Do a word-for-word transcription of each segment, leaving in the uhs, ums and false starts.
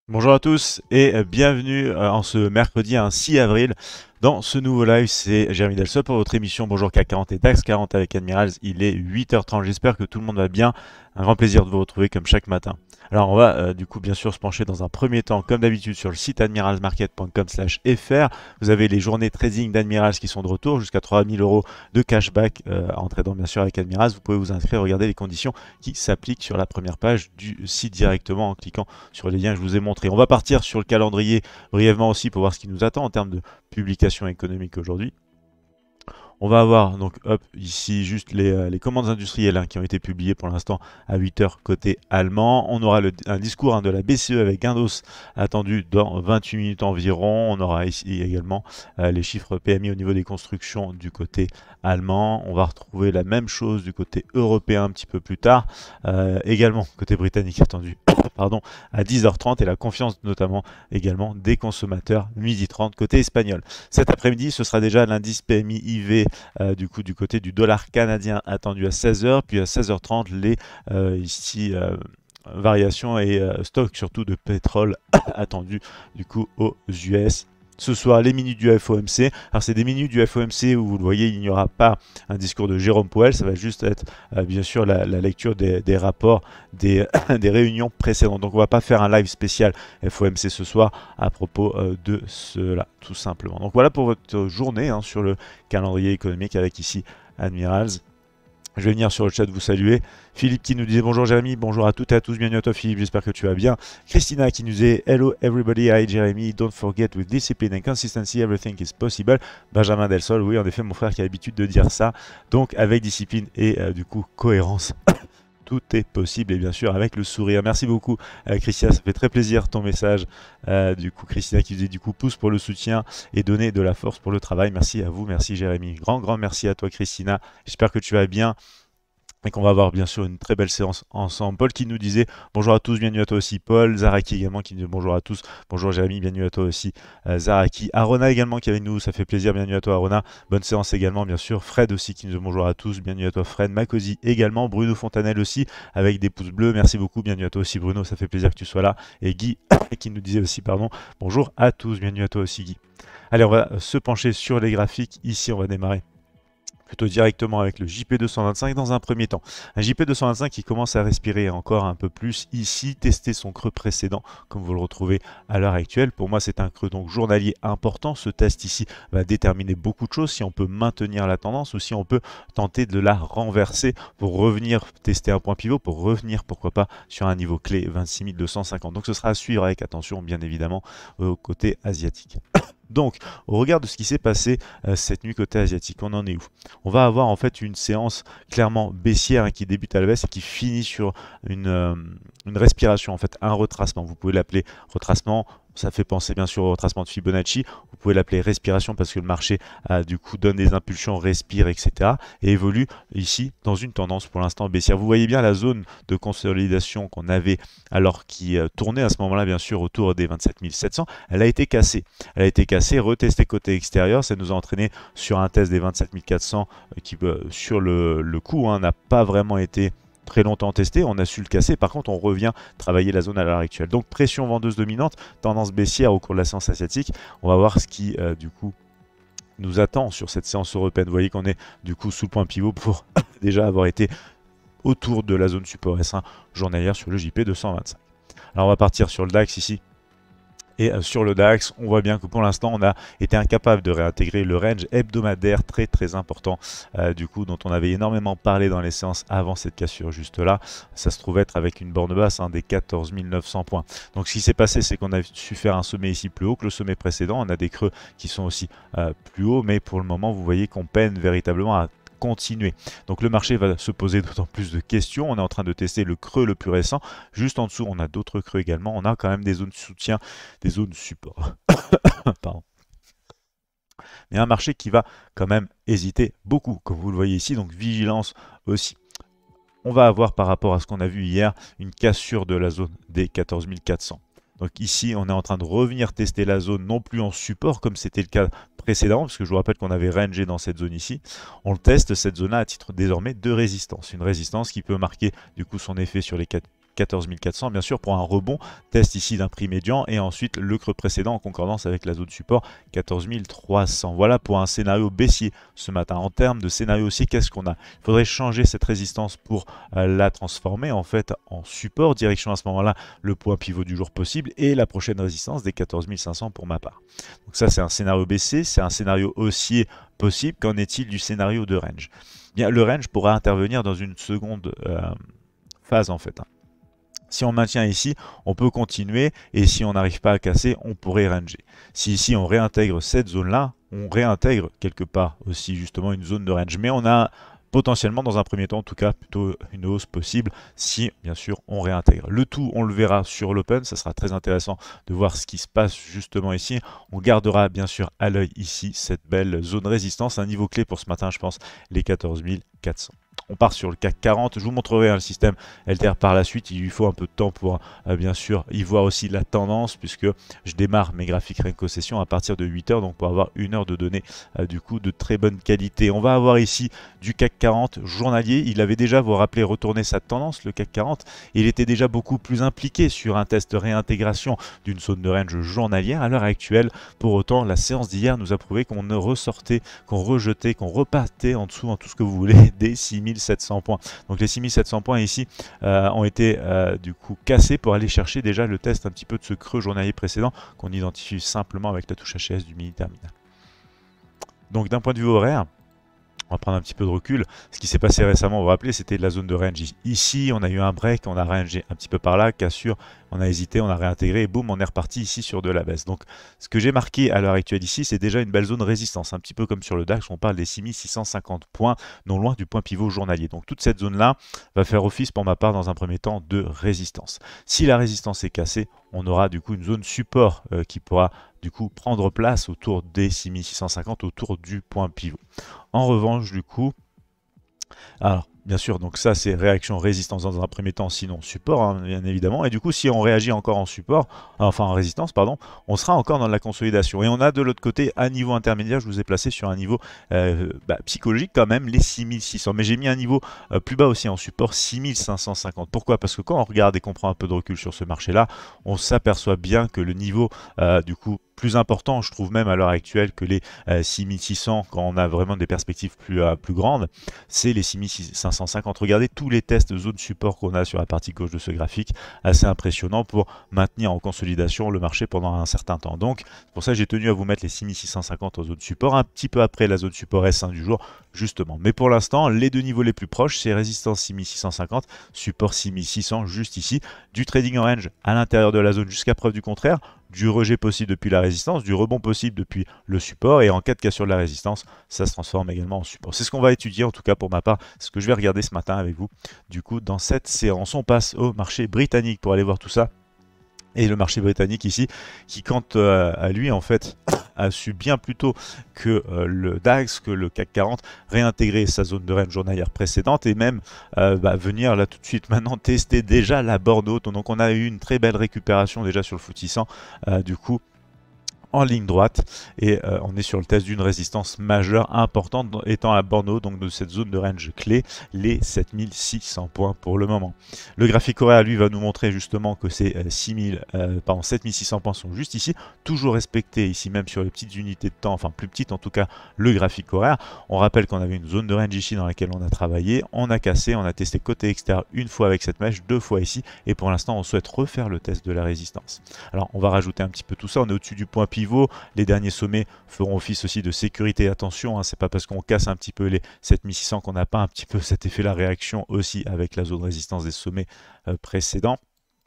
Bonjour à tous et bienvenue euh, en ce mercredi hein, six avril dans ce nouveau live. C'est Jérémy Delsol pour votre émission Bonjour C A C quarante et DAX quarante avec Admirals. Il est huit heures trente, j'espère que tout le monde va bien. Un grand plaisir de vous retrouver comme chaque matin. Alors on va euh, du coup bien sûr se pencher dans un premier temps comme d'habitude sur le site admiralsmarket point com slash f r. Vous avez les journées trading d'Admirals qui sont de retour jusqu'à trois mille euros de cashback euh, en tradant bien sûr avec Admirals. Vous pouvez vous inscrire, regarder les conditions qui s'appliquent sur la première page du site directement en cliquant sur les liens que je vous ai montrés. On va partir sur le calendrier brièvement aussi pour voir ce qui nous attend en termes de publication économique aujourd'hui. On va avoir donc hop ici juste les, euh, les commandes industrielles hein, qui ont été publiées pour l'instant à huit heures côté allemand. On aura le, un discours hein, de la B C E avec un os attendu dans vingt-huit minutes environ. On aura ici également euh, les chiffres P M I au niveau des constructions du côté allemand. On va retrouver la même chose du côté européen un petit peu plus tard. Euh, également côté britannique attendu pardon, à dix heures trente et la confiance notamment également des consommateurs midi trente côté espagnol. Cet après-midi ce sera déjà l'indice P M I I V euh, du coup du côté du dollar canadien attendu à seize heures, puis à seize heures trente les euh, ici euh, variations et euh, stocks surtout de pétrole attendus du coup aux U S. Ce soir, les minutes du F O M C. Alors, c'est des minutes du F O M C où vous le voyez, il n'y aura pas un discours de Jérôme Powell. Ça va juste être, euh, bien sûr, la, la lecture des, des rapports des, des réunions précédentes. Donc, on ne va pas faire un live spécial F O M C ce soir à propos euh, de cela, tout simplement. Donc, voilà pour votre journée hein, sur le calendrier économique avec ici Admirals. Je vais venir sur le chat vous saluer. Philippe qui nous disait bonjour Jérémy, bonjour à toutes et à tous, bienvenue à toi Philippe, j'espère que tu vas bien. Christina qui nous disait hello everybody, hi Jérémy, don't forget with discipline and consistency everything is possible. Benjamin Delsol, oui en effet mon frère qui a l'habitude de dire ça. Donc avec discipline et euh, du coup cohérence. Tout est possible et bien sûr avec le sourire. Merci beaucoup euh, Christina, ça fait très plaisir ton message. Euh, du coup Christina qui faisait du coup pouce pour le soutien et donner de la force pour le travail. Merci à vous, merci Jérémy. Grand grand merci à toi Christina. J'espère que tu vas bien et qu'on va avoir bien sûr une très belle séance ensemble. Paul qui nous disait bonjour à tous, bienvenue à toi aussi Paul. Zaraki également qui nous dit bonjour à tous, bonjour Jérémy, bienvenue à toi aussi euh, Zaraki. Arona également qui est avec nous, ça fait plaisir, bienvenue à toi Arona. Bonne séance également bien sûr. Fred aussi qui nous dit bonjour à tous, bienvenue à toi Fred. Macosi également, Bruno Fontanel aussi avec des pouces bleus, merci beaucoup, bienvenue à toi aussi Bruno, ça fait plaisir que tu sois là. Et Guy qui nous disait aussi pardon, bonjour à tous, bienvenue à toi aussi Guy. Allez on va se pencher sur les graphiques, ici on va démarrer plutôt directement avec le J P deux cent vingt-cinq dans un premier temps. Un J P deux cent vingt-cinq qui commence à respirer encore un peu plus ici, tester son creux précédent comme vous le retrouvez à l'heure actuelle. Pour moi c'est un creux donc journalier important. Ce test ici va déterminer beaucoup de choses, si on peut maintenir la tendance ou si on peut tenter de la renverser pour revenir tester un point pivot, pour revenir pourquoi pas sur un niveau clé vingt-six mille deux cent cinquante. Donc ce sera à suivre avec attention bien évidemment au côté asiatique. Donc, au regard de ce qui s'est passé euh, cette nuit côté asiatique, on en est où? On va avoir en fait une séance clairement baissière hein, qui débute à la baisse et qui finit sur une, euh, une respiration, en fait, un retracement. Vous pouvez l'appeler retracement. Ça fait penser bien sûr au retracement de Fibonacci. Vous pouvez l'appeler respiration parce que le marché a, du coup donne des impulsions, respire, et cetera. Et évolue ici dans une tendance pour l'instant baissière. Vous voyez bien la zone de consolidation qu'on avait alors qui euh, tournait à ce moment-là bien sûr autour des vingt-sept mille sept cents. Elle a été cassée. Elle a été cassée, retestée côté extérieur. Ça nous a entraîné sur un test des vingt-sept mille quatre cents euh, qui euh, sur le, le coup hein, n'a pas vraiment été très longtemps testé, on a su le casser, par contre on revient travailler la zone à l'heure actuelle. Donc pression vendeuse dominante, tendance baissière au cours de la séance asiatique, on va voir ce qui euh, du coup nous attend sur cette séance européenne. Vous voyez qu'on est du coup sous le point pivot pour déjà avoir été autour de la zone support S un journalière sur le J P deux cent vingt-cinq. Alors on va partir sur le DAX ici. Et sur le DAX, on voit bien que pour l'instant, on a été incapable de réintégrer le range hebdomadaire très très important, euh, du coup, dont on avait énormément parlé dans les séances avant cette cassure juste là. Ça se trouve être avec une borne basse hein, des quatorze mille neuf cents points. Donc ce qui s'est passé, c'est qu'on a su faire un sommet ici plus haut que le sommet précédent. On a des creux qui sont aussi euh, plus hauts, mais pour le moment, vous voyez qu'on peine véritablement à continuer. Donc le marché va se poser d'autant plus de questions. On est en train de tester le creux le plus récent. Juste en dessous, on a d'autres creux également. On a quand même des zones de soutien, des zones support. Pardon. Mais un marché qui va quand même hésiter beaucoup, comme vous le voyez ici. Donc vigilance aussi. On va avoir par rapport à ce qu'on a vu hier une cassure de la zone des quatorze mille quatre cents. Donc ici, on est en train de revenir tester la zone non plus en support comme c'était le cas précédent, parce que je vous rappelle qu'on avait rangé dans cette zone ici. On le teste cette zone-là à titre désormais de résistance. Une résistance qui peut marquer du coup son effet sur les quatorze mille quatre cents, bien sûr, pour un rebond, test ici d'un prix médian, et ensuite le creux précédent en concordance avec la zone support quatorze mille trois cents. Voilà pour un scénario baissier ce matin. En termes de scénario aussi, qu'est-ce qu'on a? Il faudrait changer cette résistance pour euh, la transformer en fait en support, direction à ce moment-là le point pivot du jour possible, et la prochaine résistance des quatorze mille cinq cents pour ma part. Donc ça, c'est un scénario baissier, c'est un scénario haussier possible. Qu'en est-il du scénario de range? Bien, le range pourra intervenir dans une seconde euh, phase en fait. Si on maintient ici, on peut continuer, et si on n'arrive pas à casser, on pourrait ranger. Si ici on réintègre cette zone-là, on réintègre quelque part aussi justement une zone de range. Mais on a potentiellement, dans un premier temps en tout cas, plutôt une hausse possible si bien sûr on réintègre. Le tout, on le verra sur l'open, ça sera très intéressant de voir ce qui se passe justement ici. On gardera bien sûr à l'œil ici cette belle zone résistance, un niveau clé pour ce matin, je pense, les quatorze mille quatre cents. On part sur le C A C quarante, je vous montrerai hein, le système L T R par la suite, il lui faut un peu de temps pour euh, bien sûr y voir aussi la tendance, puisque je démarre mes graphiques Renko Session à partir de huit heures, donc pour avoir une heure de données euh, du coup de très bonne qualité. On va avoir ici du C A C quarante journalier, il avait déjà, vous vous rappelez, retourné sa tendance, le C A C quarante, il était déjà beaucoup plus impliqué sur un test de réintégration d'une zone de range journalière à l'heure actuelle. Pour autant, la séance d'hier nous a prouvé qu'on ne ressortait, qu'on rejetait, qu'on repartait en dessous, en tout ce que vous voulez, des six mille sept cents points. Donc les six mille sept cents points ici euh, ont été euh, du coup cassés pour aller chercher déjà le test un petit peu de ce creux journalier précédent qu'on identifie simplement avec la touche H S du mini terminal. Donc d'un point de vue horaire, on va prendre un petit peu de recul. Ce qui s'est passé récemment, vous vous rappelez, c'était la zone de range. Ici, on a eu un break, on a rangé un petit peu par là, cassure, on a hésité, on a réintégré et boum, on est reparti ici sur de la baisse. Donc, ce que j'ai marqué à l'heure actuelle ici, c'est déjà une belle zone résistance. Un petit peu comme sur le DAX, on parle des six mille six cent cinquante points, non loin du point pivot journalier. Donc, toute cette zone-là va faire office pour ma part dans un premier temps de résistance. Si la résistance est cassée, on aura du coup une zone support euh, qui pourra du coup prendre place autour des six mille six cent cinquante, autour du point pivot. En revanche, du coup, alors bien sûr, donc ça c'est réaction résistance dans un premier temps, sinon support hein, bien évidemment. Et du coup, si on réagit encore en support, enfin en résistance, pardon, on sera encore dans la consolidation. Et on a de l'autre côté un niveau intermédiaire, je vous ai placé sur un niveau euh, bah, psychologique quand même, les six mille six cents. Mais j'ai mis un niveau euh, plus bas aussi en support, six mille cinq cent cinquante. Pourquoi? Parce que quand on regarde et qu'on prend un peu de recul sur ce marché-là, on s'aperçoit bien que le niveau euh, du coup plus important, je trouve même à l'heure actuelle, que les euh, six mille six cents, quand on a vraiment des perspectives plus, euh, plus grandes, c'est les six mille cinq cent cinquante. Regardez tous les tests de zone support qu'on a sur la partie gauche de ce graphique, assez impressionnant pour maintenir en consolidation le marché pendant un certain temps. Donc, c'est pour ça que j'ai tenu à vous mettre les six mille six cent cinquante en zone support, un petit peu après la zone support S un du jour, justement. Mais pour l'instant, les deux niveaux les plus proches, c'est résistance six mille six cent cinquante, support six mille six cents, juste ici, du trading en range à l'intérieur de la zone jusqu'à preuve du contraire, du rejet possible depuis la résistance, du rebond possible depuis le support, et en cas de cassure de la résistance, ça se transforme également en support. C'est ce qu'on va étudier, en tout cas pour ma part, ce que je vais regarder ce matin avec vous. Du coup, dans cette séance, on passe au marché britannique pour aller voir tout ça. Et le marché britannique ici, qui quant euh, à lui, en fait, a su bien plus tôt que euh, le DAX, que le C A C quarante, réintégrer sa zone de range journalière précédente et même euh, bah, venir là tout de suite maintenant tester déjà la borne haute. Donc on a eu une très belle récupération déjà sur le F T S E cent, euh, du coup, en ligne droite, et euh, on est sur le test d'une résistance majeure importante étant la borne haute donc de cette zone de range clé, les sept mille six cents points pour le moment. Le graphique horaire lui va nous montrer justement que ces euh, six mille, euh, pardon, sept mille six cents points sont juste ici, toujours respectés ici même sur les petites unités de temps, enfin plus petites en tout cas, le graphique horaire. On rappelle qu'on avait une zone de range ici dans laquelle on a travaillé, on a cassé, on a testé côté extérieur une fois avec cette mèche, deux fois ici, et pour l'instant on souhaite refaire le test de la résistance. Alors on va rajouter un petit peu tout ça, on est au-dessus du point pivot. Les derniers sommets feront office aussi de sécurité. Attention, hein, c'est pas parce qu'on casse un petit peu les sept mille six cents qu'on n'a pas un petit peu cet effet-là réaction aussi avec la zone de résistance des sommets euh, précédents.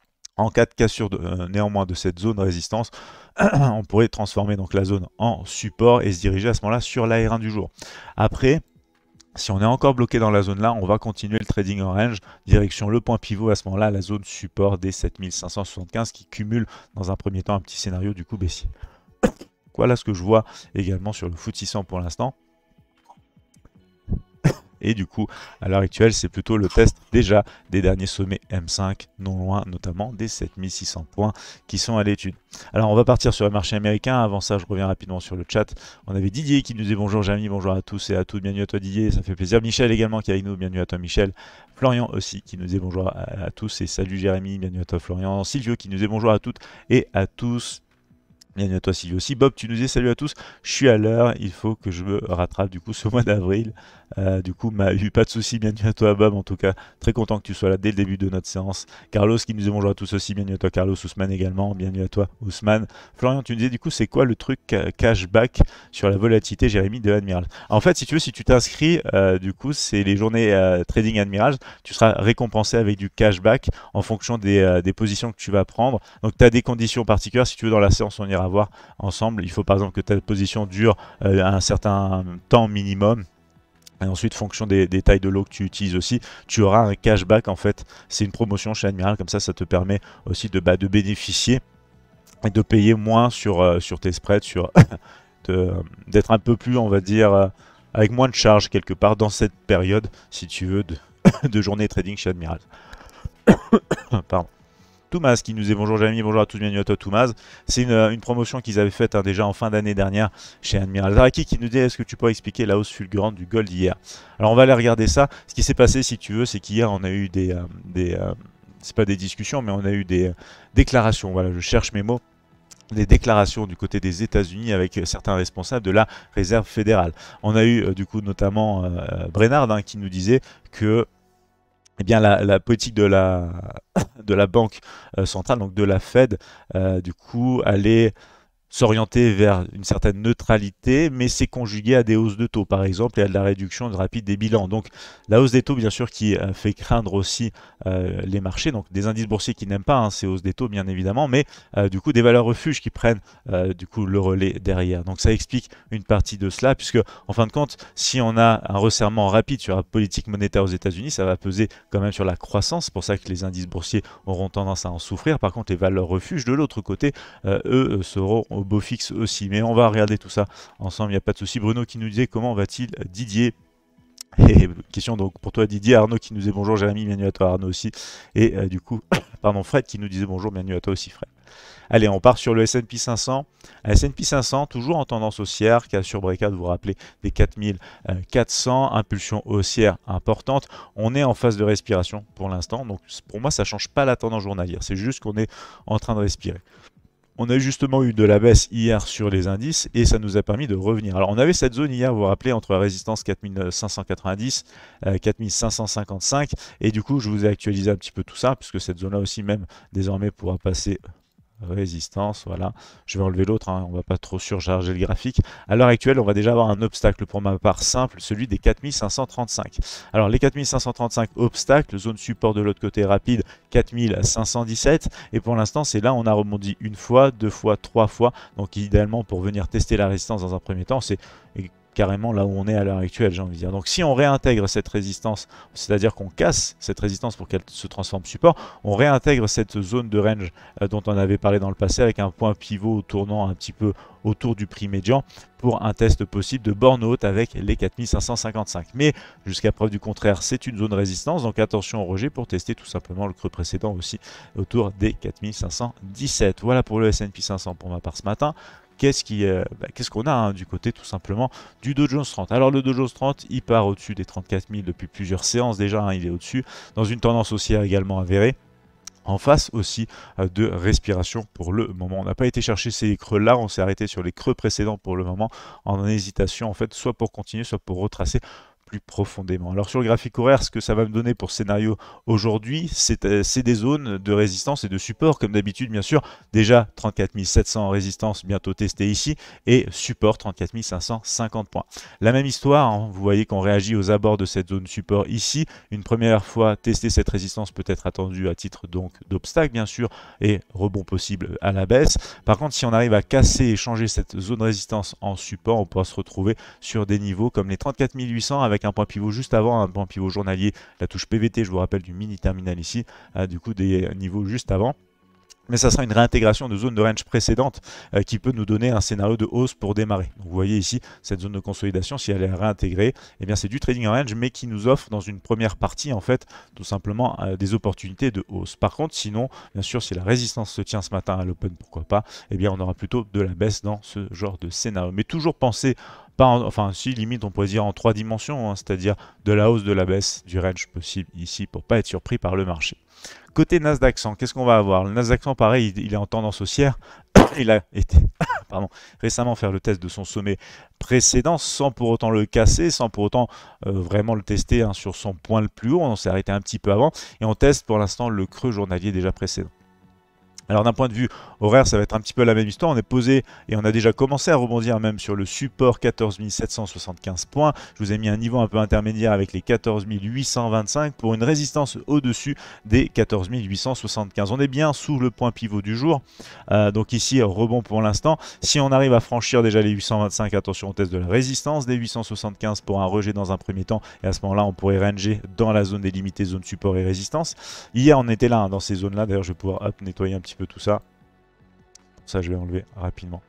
En cas de cassure de, euh, néanmoins de cette zone de résistance, on pourrait transformer donc la zone en support et se diriger à ce moment-là sur l'A R un du jour. Après, si on est encore bloqué dans la zone là, on va continuer le trading en range, direction le point pivot à ce moment-là, la zone support des sept mille cinq cent soixante-quinze qui cumule dans un premier temps un petit scénario du coup baissier. Voilà ce que je vois également sur le F T S E cent pour l'instant. Et du coup, à l'heure actuelle, c'est plutôt le test déjà des derniers sommets M cinq, non loin notamment des sept mille six cents points qui sont à l'étude. Alors on va partir sur le marché américain. Avant ça, je reviens rapidement sur le chat. On avait Didier qui nous dit bonjour Jamy, bonjour à tous et à toutes. Bienvenue à toi Didier, ça fait plaisir. Michel également qui est avec nous, bienvenue à toi Michel. Florian aussi qui nous dit bonjour à, à tous et salut Jérémy, bienvenue à toi Florian. Silvio qui nous dit bonjour à toutes et à tous. Bienvenue à toi Sylvie aussi. Bob, tu nous dis salut à tous. Je suis à l'heure. Il faut que je me rattrape du coup ce mois d'avril. Euh, du coup, m'a eu pas de souci. Bienvenue à toi Bob. En tout cas, très content que tu sois là dès le début de notre séance. Carlos qui nous dit bonjour à tous aussi. Bienvenue à toi Carlos. Ousmane également. Bienvenue à toi Ousmane. Florian, tu nous disais du coup c'est quoi le truc cashback sur la volatilité Jérémy de Admiral. En fait, si tu veux, si tu t'inscris, euh, du coup, c'est les journées euh, trading Admiral. Tu seras récompensé avec du cashback en fonction des, euh, des positions que tu vas prendre. Donc, tu as des conditions particulières. Si tu veux, dans la séance, on ira voir ensemble. Il faut par exemple que ta position dure euh, un certain temps minimum. Et ensuite, fonction des, des tailles de lot que tu utilises aussi, tu auras un cashback. En fait, c'est une promotion chez Admiral. Comme ça, ça te permet aussi de, bah, de bénéficier et de payer moins sur, euh, sur tes spreads, sur d'être un peu plus, on va dire, euh, avec moins de charges quelque part dans cette période, si tu veux, de, de journée trading chez Admiral. Pardon. Thomas qui nous dit bonjour Jérémy, bonjour à tous, bienvenue à toi Thomas. C'est une, une promotion qu'ils avaient faite hein, déjà en fin d'année dernière chez Admiral. Zaraki qui nous dit est-ce que tu pourrais expliquer la hausse fulgurante du gold hier? Alors on va aller regarder ça. Ce qui s'est passé si tu veux, c'est qu'hier on a eu des... Euh, des euh, c'est pas des discussions, mais on a eu des euh, déclarations. Voilà, je cherche mes mots. Des déclarations du côté des États-Unis avec certains responsables de la Réserve fédérale. On a eu euh, du coup notamment euh, Brennard hein, qui nous disait que eh bien, la, la politique de la, de la banque euh, centrale, donc de la Fed, euh, du coup, allait s'orienter vers une certaine neutralité, mais c'est conjugué à des hausses de taux, par exemple, et à de la réduction rapide des bilans. Donc, la hausse des taux, bien sûr, qui euh, fait craindre aussi euh, les marchés, donc des indices boursiers qui n'aiment pas hein, ces hausses des taux, bien évidemment, mais euh, du coup, des valeurs refuges qui prennent euh, du coup le relais derrière. Donc, ça explique une partie de cela, puisque, en fin de compte, si on a un resserrement rapide sur la politique monétaire aux États-Unis, ça va peser quand même sur la croissance. C'est pour ça que les indices boursiers auront tendance à en souffrir. Par contre, les valeurs refuges, de l'autre côté, euh, eux, seront au beau fixe aussi, mais on va regarder tout ça ensemble, il n'y a pas de souci. Bruno qui nous disait comment va-t-il Didier? Et question donc pour toi Didier. Arnaud qui nous disait bonjour Jérémy, bienvenue à toi Arnaud aussi. Et euh, du coup, pardon, Fred qui nous disait bonjour, bienvenue à toi aussi Fred. Allez, on part sur le S and P cinq cents. S and P cinq cents, toujours en tendance haussière, qui a sur breakout, vous vous rappelez, des quatre mille quatre cents, impulsion haussière importante. On est en phase de respiration pour l'instant, donc pour moi ça ne change pas la tendance journalière, c'est juste qu'on est en train de respirer. On a justement eu de la baisse hier sur les indices et ça nous a permis de revenir. Alors on avait cette zone hier, vous vous rappelez, entre la résistance quatre mille cinq cent quatre-vingt-dix, euh, quatre mille cinq cent cinquante-cinq et du coup je vous ai actualisé un petit peu tout ça puisque cette zone-là aussi même désormais pourra passer résistance, voilà. Je vais enlever l'autre, hein, on va pas trop surcharger le graphique. À l'heure actuelle, on va déjà avoir un obstacle pour ma part simple, celui des quatre mille cinq cent trente-cinq. Alors les quatre mille cinq cent trente-cinq obstacles, zone support de l'autre côté rapide, quatre mille cinq cent dix-sept. Et pour l'instant, c'est là où on a rebondi une fois, deux fois, trois fois. Donc idéalement, pour venir tester la résistance dans un premier temps, c'est carrément là où on est à l'heure actuelle, j'ai envie de dire. Donc si on réintègre cette résistance, c'est-à-dire qu'on casse cette résistance pour qu'elle se transforme support, on réintègre cette zone de range euh, dont on avait parlé dans le passé avec un point pivot tournant un petit peu autour du prix médian pour un test possible de borne haute avec les quatre mille cinq cent cinquante-cinq. Mais jusqu'à preuve du contraire, c'est une zone de résistance, donc attention au rejet pour tester tout simplement le creux précédent aussi autour des quatre mille cinq cent dix-sept. Voilà pour le S and P cinq cents pour ma part ce matin. Qu'est-ce qu'on euh, bah, qu'est-ce qu'on a hein, du côté tout simplement du Dow Jones trente? Alors le Dow Jones trente, il part au-dessus des trente-quatre mille depuis plusieurs séances déjà, hein, il est au-dessus, dans une tendance haussière également avérée. En face aussi euh, de respiration pour le moment. On n'a pas été chercher ces creux-là, on s'est arrêté sur les creux précédents pour le moment, en hésitation en fait, soit pour continuer, soit pour retracer plus profondément. Alors sur le graphique horaire, ce que ça va me donner pour scénario aujourd'hui, c'est euh, des zones de résistance et de support, comme d'habitude bien sûr. Déjà trente-quatre mille sept cents en résistance, bientôt testé ici, et support trente-quatre mille cinq cent cinquante points. La même histoire, hein, vous voyez qu'on réagit aux abords de cette zone support ici. Une première fois tester cette résistance peut être attendue à titre donc d'obstacle bien sûr, et rebond possible à la baisse. Par contre, si on arrive à casser et changer cette zone de résistance en support, on pourra se retrouver sur des niveaux comme les trente-quatre mille huit cents avec un point pivot juste avant, un point pivot journalier, la touche P V T, je vous rappelle du mini terminal ici, euh, du coup des niveaux juste avant. Mais ça sera une réintégration de zone de range précédente euh, qui peut nous donner un scénario de hausse pour démarrer. Donc vous voyez ici, cette zone de consolidation, si elle est réintégrée, eh bien c'est du trading en range, mais qui nous offre dans une première partie, en fait, tout simplement euh, des opportunités de hausse. Par contre, sinon, bien sûr, si la résistance se tient ce matin à l'open, pourquoi pas, eh bien on aura plutôt de la baisse dans ce genre de scénario. Mais toujours penser, pas en, enfin si limite on pourrait dire en trois dimensions, hein, c'est-à-dire de la hausse, de la baisse, du range possible ici pour pas être surpris par le marché. Côté Nasdaq cent, qu'est-ce qu'on va avoir? Le Nasdaq cent, pareil, il, il est en tendance haussière. Il a été pardon, récemment faire le test de son sommet précédent sans pour autant le casser, sans pour autant euh, vraiment le tester hein, sur son point le plus haut. On s'est arrêté un petit peu avant et on teste pour l'instant le creux journalier déjà précédent. Alors d'un point de vue horaire, ça va être un petit peu la même histoire. On est posé et on a déjà commencé à rebondir même sur le support quatorze mille sept cent soixante-quinze points. Je vous ai mis un niveau un peu intermédiaire avec les quatorze mille huit cent vingt-cinq pour une résistance au-dessus des quatorze mille huit cent soixante-quinze. On est bien sous le point pivot du jour. Euh, donc ici, rebond pour l'instant. Si on arrive à franchir déjà les huit cent vingt-cinq, attention au test de la résistance des huit cent soixante-quinze pour un rejet dans un premier temps. Et à ce moment-là, on pourrait ranger dans la zone délimitée, zone support et résistance. Hier, on était là, hein, dans ces zones-là. D'ailleurs, je vais pouvoir hop, nettoyer un petit peu tout ça. Ça, je vais enlever rapidement.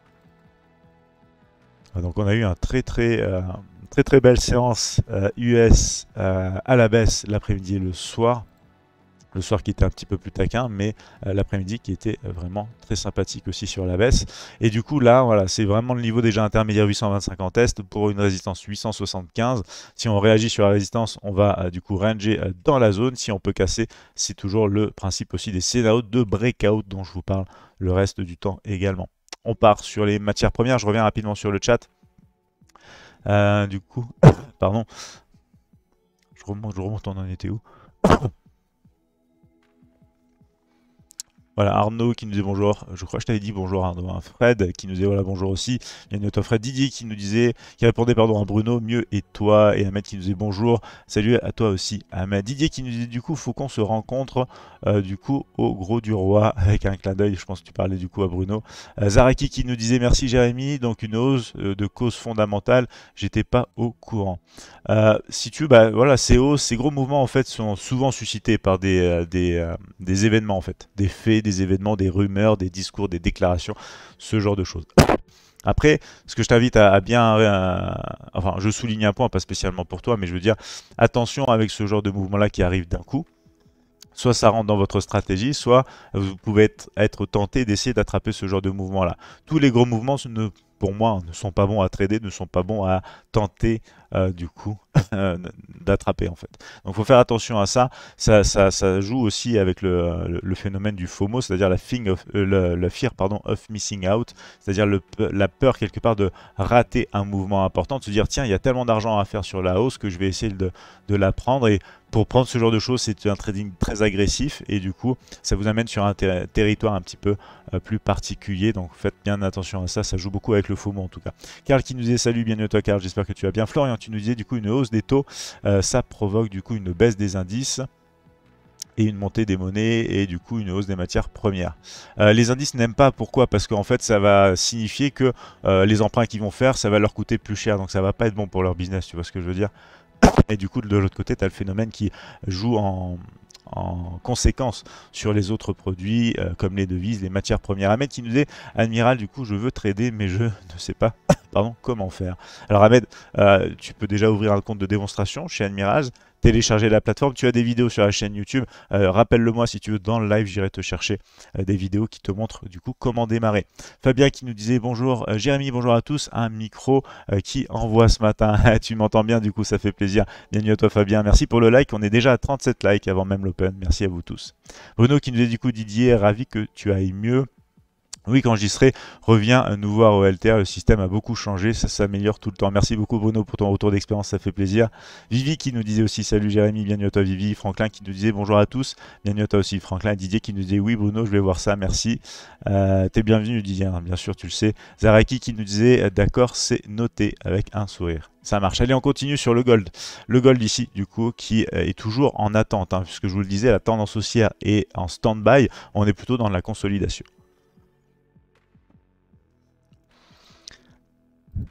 Donc, on a eu un très très euh, très très belle séance euh, U S euh, à la baisse l'après-midi et le soir. Le soir qui était un petit peu plus taquin, mais euh, l'après-midi qui était vraiment très sympathique aussi sur la baisse. Et du coup, là, voilà, c'est vraiment le niveau déjà intermédiaire huit cent vingt-cinq en test pour une résistance huit cent soixante-quinze. Si on réagit sur la résistance, on va euh, du coup ranger euh, dans la zone. Si on peut casser, c'est toujours le principe aussi des scénarios de breakout dont je vous parle le reste du temps également. On part sur les matières premières. Je reviens rapidement sur le chat. Euh, du coup, pardon. Je remonte, je remonte, on en était où? Voilà, Arnaud qui nous dit bonjour. Je crois que je t'avais dit bonjour Arnaud. Hein. Fred qui nous dit voilà bonjour aussi. Il y a notre Fred Didier qui nous disait, qui répondait pardon à Bruno, mieux et toi. Et Ahmed qui nous disait bonjour. Salut à toi aussi. Ahmed Didier qui nous disait du coup, faut qu'on se rencontre euh, du coup au Gros du Roi avec un clin d'œil. Je pense que tu parlais du coup à Bruno. Euh, Zaraki qui nous disait merci Jérémy. Donc une hausse euh, de cause fondamentale. J'étais pas au courant. Euh, si tu veux, bah, voilà, ces hausses, ces gros mouvements en fait sont souvent suscités par des, euh, des, euh, des événements en fait, des faits, des événements, des rumeurs, des discours, des déclarations, ce genre de choses. Après, ce que je t'invite à, à bien, euh, enfin, je souligne un point, pas spécialement pour toi, mais je veux dire, attention avec ce genre de mouvement-là qui arrive d'un coup. Soit ça rentre dans votre stratégie, soit vous pouvez être, être tenté d'essayer d'attraper ce genre de mouvement-là. Tous les gros mouvements, ne, pour moi, ne sont pas bons à trader, ne sont pas bons à tenter euh, du coup d'attraper en fait. Donc il faut faire attention à ça. Ça, ça. ça joue aussi avec le, le, le phénomène du FOMO, c'est-à-dire la, of, euh, le, la fear pardon, of missing out, c'est-à-dire la peur quelque part de rater un mouvement important, de se dire tiens il y a tellement d'argent à faire sur la hausse que je vais essayer de, de la prendre. Et pour prendre ce genre de choses, c'est un trading très agressif et du coup, ça vous amène sur un ter territoire un petit peu euh, plus particulier. Donc faites bien attention à ça, ça joue beaucoup avec le FOMO en tout cas. Karl qui nous disait salut, bienvenue à toi Karl, j'espère que tu vas bien. Florian, tu nous disais du coup une hausse des taux, euh, ça provoque du coup une baisse des indices et une montée des monnaies et du coup une hausse des matières premières. Euh, les indices n'aiment pas, pourquoi? Parce qu'en fait ça va signifier que euh, les emprunts qu'ils vont faire, ça va leur coûter plus cher, donc ça va pas être bon pour leur business, tu vois ce que je veux dire? Et du coup de l'autre côté, tu as le phénomène qui joue en, en conséquence sur les autres produits euh, comme les devises, les matières premières. Ahmed qui nous dit Admiral, du coup je veux trader mais je ne sais pas pardon, comment faire. Alors Ahmed, euh, tu peux déjà ouvrir un compte de démonstration chez Admiral, télécharger la plateforme, tu as des vidéos sur la chaîne YouTube, euh, rappelle-le moi si tu veux dans le live, j'irai te chercher euh, des vidéos qui te montrent du coup comment démarrer. Fabien qui nous disait bonjour euh, Jérémy, bonjour à tous, un micro euh, qui envoie ce matin, tu m'entends bien du coup ça fait plaisir, bienvenue à toi Fabien, merci pour le like, on est déjà à trente-sept likes avant même l'open, merci à vous tous. Bruno qui nous dit du coup Didier, ravi que tu ailles mieux. Oui, quand j'y serai, reviens nous voir au L T R, le système a beaucoup changé, ça s'améliore tout le temps. Merci beaucoup Bruno pour ton retour d'expérience, ça fait plaisir. Vivi qui nous disait aussi salut Jérémy, bienvenue à toi Vivi. Franklin qui nous disait bonjour à tous, bienvenue à toi aussi Franklin. Didier qui nous disait oui Bruno, je vais voir ça, merci. Euh, T'es bienvenu Didier, hein, bien sûr tu le sais. Zaraki qui nous disait d'accord c'est noté avec un sourire. Ça marche. Allez, on continue sur le gold. Le gold ici, du coup, qui est toujours en attente, hein, puisque je vous le disais, la tendance haussière est en stand-by, on est plutôt dans la consolidation. Et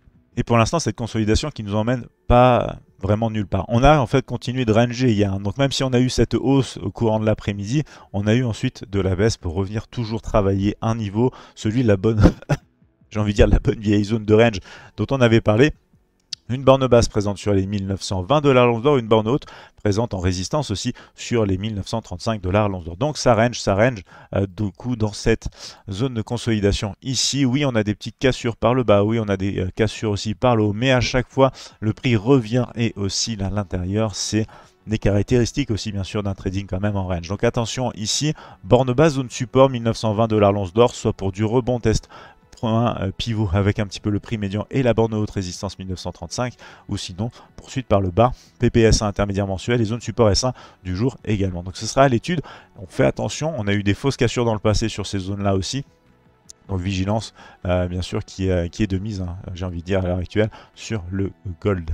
pour l'instant, cette consolidation qui nous emmène pas vraiment nulle part. On a en fait continué de ranger hier. Donc même si on a eu cette hausse au courant de l'après-midi, on a eu ensuite de la baisse pour revenir toujours travailler un niveau, celui de la bonne, j'ai envie de dire la bonne vieille zone de range dont on avait parlé. Une borne basse présente sur les mille neuf cent vingt dollars l'once d'or, une borne haute présente en résistance aussi sur les mille neuf cent trente-cinq dollars l'once d'or. Donc ça range, ça range euh, du coup dans cette zone de consolidation. Ici, oui, on a des petites cassures par le bas, oui, on a des euh, cassures aussi par le haut, mais à chaque fois, le prix revient et oscille à l'intérieur. C'est des caractéristiques aussi bien sûr d'un trading quand même en range. Donc attention ici, borne basse, zone support mille neuf cent vingt dollars l'once d'or, soit pour du rebond test un pivot avec un petit peu le prix médian et la borne haute résistance mille neuf cent trente-cinq, ou sinon poursuite par le bas, P P S un intermédiaire mensuel et zone support S un du jour également. Donc ce sera à l'étude, on fait attention, on a eu des fausses cassures dans le passé sur ces zones là aussi. Donc vigilance euh, bien sûr qui est, qui est de mise, hein, j'ai envie de dire à l'heure actuelle, sur le gold.